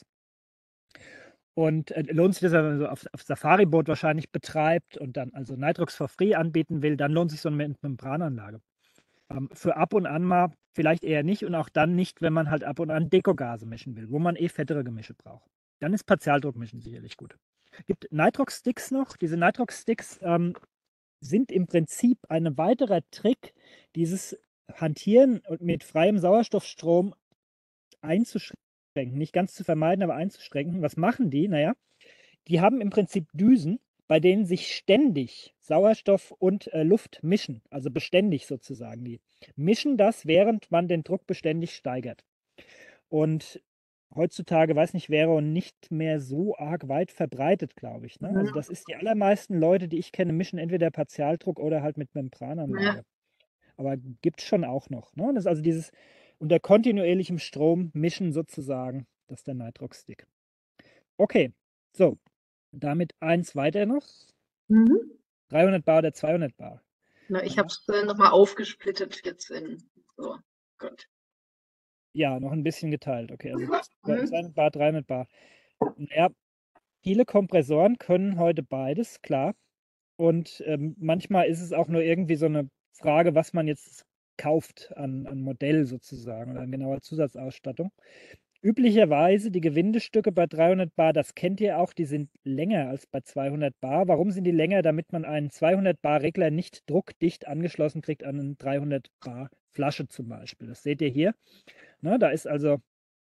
Und äh, lohnt sich das, wenn man so auf, auf Safari-Boot wahrscheinlich betreibt und dann also Nitrox for free anbieten will, dann lohnt sich so eine Membrananlage. Ähm, für ab und an mal vielleicht eher nicht, und auch dann nicht, wenn man halt ab und an Dekogase mischen will, wo man eh fettere Gemische braucht. Dann ist Partialdruckmischen sicherlich gut. Es gibt Nitrox-Sticks noch. Diese Nitrox-Sticks ähm, sind im Prinzip ein weiterer Trick, dieses Hantieren mit freiem Sauerstoffstrom einzuschränken. Nicht ganz zu vermeiden, aber einzuschränken. Was machen die? Naja, die haben im Prinzip Düsen, bei denen sich ständig Sauerstoff und äh, Luft mischen, also beständig sozusagen. Die mischen das, während man den Druck beständig steigert. Und heutzutage, weiß nicht, wäre nicht mehr so arg weit verbreitet, glaube ich. Ne? Also das ist, die allermeisten Leute, die ich kenne, mischen entweder Partialdruck oder halt mit Membrananlage. Ja. Aber gibt es schon auch noch. Ne? Das ist also dieses unter kontinuierlichem Strom mischen sozusagen, das ist der Nitrox-Stick. Okay, so, damit eins weiter noch. Mhm. dreihundert Bar oder zweihundert Bar? Na, ich Ja. habe es äh, nochmal aufgesplittet jetzt in so. Gut. Ja, noch ein bisschen geteilt. Okay, also Mhm. zweihundert Bar, dreihundert Bar. Ja, viele Kompressoren können heute beides, klar. Und ähm, manchmal ist es auch nur irgendwie so eine Frage, was man jetzt kauft an, an Modell sozusagen oder an genauer Zusatzausstattung. Üblicherweise die Gewindestücke bei dreihundert Bar, das kennt ihr auch, die sind länger als bei zweihundert Bar. Warum sind die länger? Damit man einen zweihundert Bar Regler nicht druckdicht angeschlossen kriegt an eine dreihundert Bar Flasche zum Beispiel. Das seht ihr hier. Ne, da ist also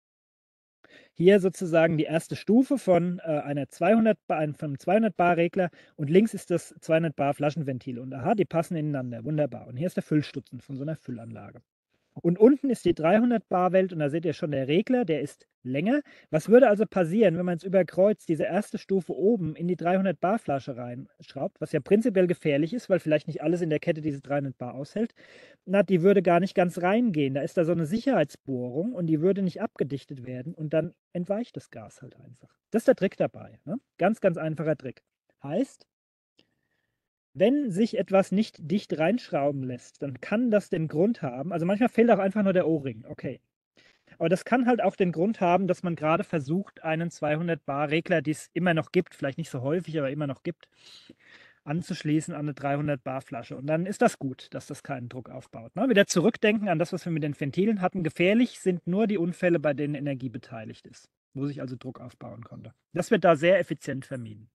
hier sozusagen die erste Stufe von äh, einer zweihundert Bar, vom zweihundert Bar Regler, und links ist das zweihundert Bar Flaschenventil, und aha, die passen ineinander, wunderbar. Und hier ist der Füllstutzen von so einer Füllanlage. Und unten ist die dreihundert Bar Welt, und da seht ihr schon der Regler, der ist länger. Was würde also passieren, wenn man es über Kreuz diese erste Stufe oben in die dreihundert Bar Flasche reinschraubt, was ja prinzipiell gefährlich ist, weil vielleicht nicht alles in der Kette diese dreihundert Bar aushält? Na, die würde gar nicht ganz reingehen. Da ist da so eine Sicherheitsbohrung, und die würde nicht abgedichtet werden, und dann entweicht das Gas halt einfach. Das ist der Trick dabei. Ne? Ganz, ganz einfacher Trick. Heißt, wenn sich etwas nicht dicht reinschrauben lässt, dann kann das den Grund haben, also manchmal fehlt auch einfach nur der O-Ring, okay. Aber das kann halt auch den Grund haben, dass man gerade versucht, einen zweihundert Bar Regler, die es immer noch gibt, vielleicht nicht so häufig, aber immer noch gibt, anzuschließen an eine dreihundert Bar Flasche. Und dann ist das gut, dass das keinen Druck aufbaut. Ne? Wieder zurückdenken an das, was wir mit den Ventilen hatten. Gefährlich sind nur die Unfälle, bei denen Energie beteiligt ist, wo sich also Druck aufbauen konnte. Das wird da sehr effizient vermieden.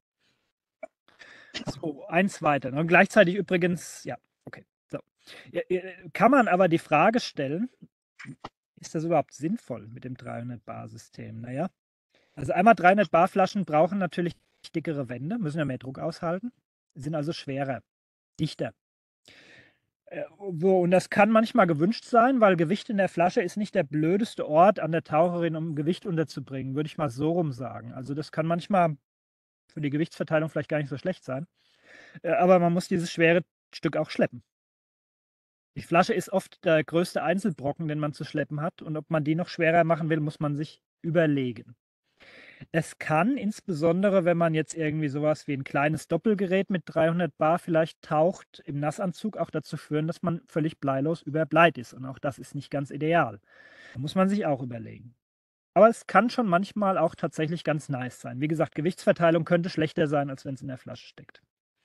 So, eins weiter. Und gleichzeitig übrigens, ja, okay. So. Kann man aber die Frage stellen, ist das überhaupt sinnvoll mit dem dreihundert Bar System? Naja, also einmal dreihundert Bar Flaschen brauchen natürlich dickere Wände, müssen ja mehr Druck aushalten, sind also schwerer, dichter. So, und das kann manchmal gewünscht sein, weil Gewicht in der Flasche ist nicht der blödeste Ort an der Taucherin, um Gewicht unterzubringen, würde ich mal so rum sagen. Also das kann manchmal für die Gewichtsverteilung vielleicht gar nicht so schlecht sein. Aber man muss dieses schwere Stück auch schleppen. Die Flasche ist oft der größte Einzelbrocken, den man zu schleppen hat. Und ob man die noch schwerer machen will, muss man sich überlegen. Es kann, insbesondere wenn man jetzt irgendwie sowas wie ein kleines Doppelgerät mit dreihundert Bar vielleicht taucht, im Nassanzug auch dazu führen, dass man völlig bleilos überbleit ist. Und auch das ist nicht ganz ideal. Da muss man sich auch überlegen. Aber es kann schon manchmal auch tatsächlich ganz nice sein. Wie gesagt, Gewichtsverteilung könnte schlechter sein, als wenn es in der Flasche steckt.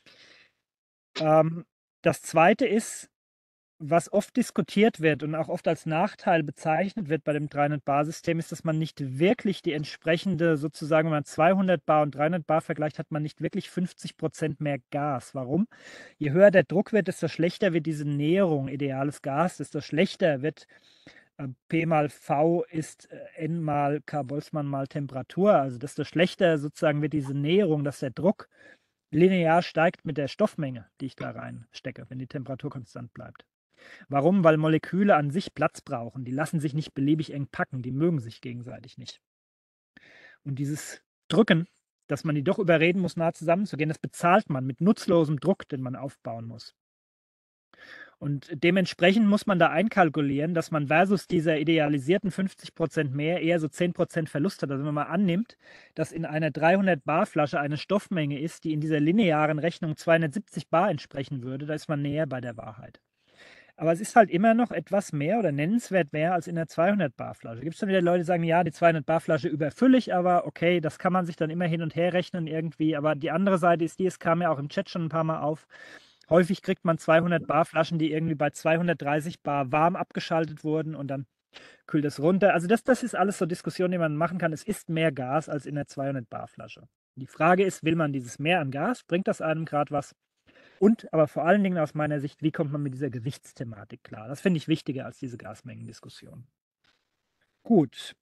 Ähm, das Zweite ist, was oft diskutiert wird und auch oft als Nachteil bezeichnet wird bei dem dreihundert Bar System, ist, dass man nicht wirklich die entsprechende, sozusagen, wenn man zweihundert Bar und dreihundert Bar vergleicht, hat man nicht wirklich fünfzig Prozent mehr Gas. Warum? Je höher der Druck wird, desto schlechter wird diese Näherung, ideales Gas, desto schlechter wird äh, P mal V ist äh, N mal K Boltzmann mal Temperatur, also desto schlechter sozusagen wird diese Näherung, dass der Druck linear steigt mit der Stoffmenge, die ich da reinstecke, wenn die Temperatur konstant bleibt. Warum? Weil Moleküle an sich Platz brauchen. Die lassen sich nicht beliebig eng packen. Die mögen sich gegenseitig nicht. Und dieses Drücken, dass man die doch überreden muss, nah zusammenzugehen, das bezahlt man mit nutzlosem Druck, den man aufbauen muss. Und dementsprechend muss man da einkalkulieren, dass man versus dieser idealisierten fünfzig Prozent mehr eher so zehn Prozent Verlust hat. Also wenn man mal annimmt, dass in einer dreihundert Bar Flasche eine Stoffmenge ist, die in dieser linearen Rechnung zweihundertsiebzig Bar entsprechen würde, da ist man näher bei der Wahrheit. Aber es ist halt immer noch etwas mehr oder nennenswert mehr als in der zweihundert Bar Flasche. Gibt es dann wieder Leute, die sagen, ja, die zweihundert Bar Flasche überfülle ich, aber okay, das kann man sich dann immer hin und her rechnen irgendwie. Aber die andere Seite ist die, es kam ja auch im Chat schon ein paar Mal auf, häufig kriegt man zweihundert Bar Flaschen, die irgendwie bei zweihundertdreißig Bar warm abgeschaltet wurden und dann kühlt es runter. Also das, das ist alles so Diskussion, die man machen kann. Es ist mehr Gas als in der zweihundert Bar Flasche. Die Frage ist, will man dieses Mehr an Gas? Bringt das einem gerade was? Und aber vor allen Dingen aus meiner Sicht, wie kommt man mit dieser Gewichtsthematik klar? Das finde ich wichtiger als diese Gasmengendiskussion. Gut.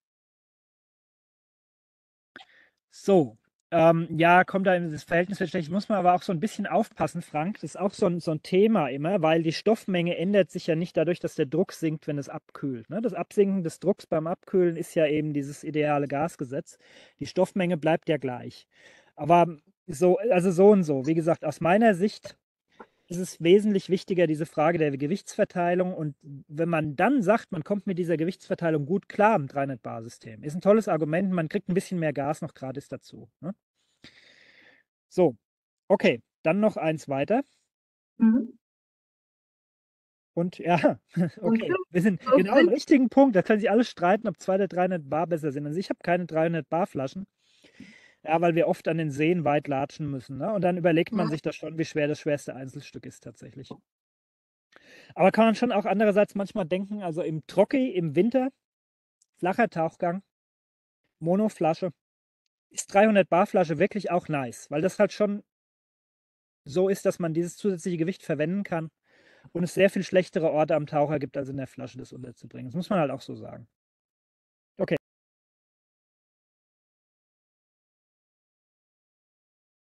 So. Ähm, ja, kommt da in das Verhältnis wird schlecht. Muss man aber auch so ein bisschen aufpassen, Frank. Das ist auch so ein, so ein Thema immer, weil die Stoffmenge ändert sich ja nicht dadurch, dass der Druck sinkt, wenn es abkühlt. Ne? Das Absinken des Drucks beim Abkühlen ist ja eben dieses ideale Gasgesetz. Die Stoffmenge bleibt ja gleich. Aber so, also so und so. Wie gesagt, aus meiner Sicht ist es wesentlich wichtiger, diese Frage der Gewichtsverteilung. Und wenn man dann sagt, man kommt mit dieser Gewichtsverteilung gut klar im dreihundert Bar System, ist ein tolles Argument. Man kriegt ein bisschen mehr Gas noch gratis dazu. Ne? So, okay, dann noch eins weiter. Mhm. Und ja, okay, wir sind Okay. genau am richtigen Punkt. Da können sich alle streiten, ob zweihundert, dreihundert Bar besser sind. Also ich habe keine dreihundert Bar Flaschen. Ja, weil wir oft an den Seen weit latschen müssen. Ne? Und dann überlegt man Ja. sich das schon, wie schwer das schwerste Einzelstück ist tatsächlich. Aber kann man schon auch andererseits manchmal denken, also im Trocki, im Winter, flacher Tauchgang, Monoflasche, ist dreihundert Bar Flasche wirklich auch nice, weil das halt schon so ist, dass man dieses zusätzliche Gewicht verwenden kann und es sehr viel schlechtere Orte am Taucher gibt, als in der Flasche das unterzubringen. Das muss man halt auch so sagen.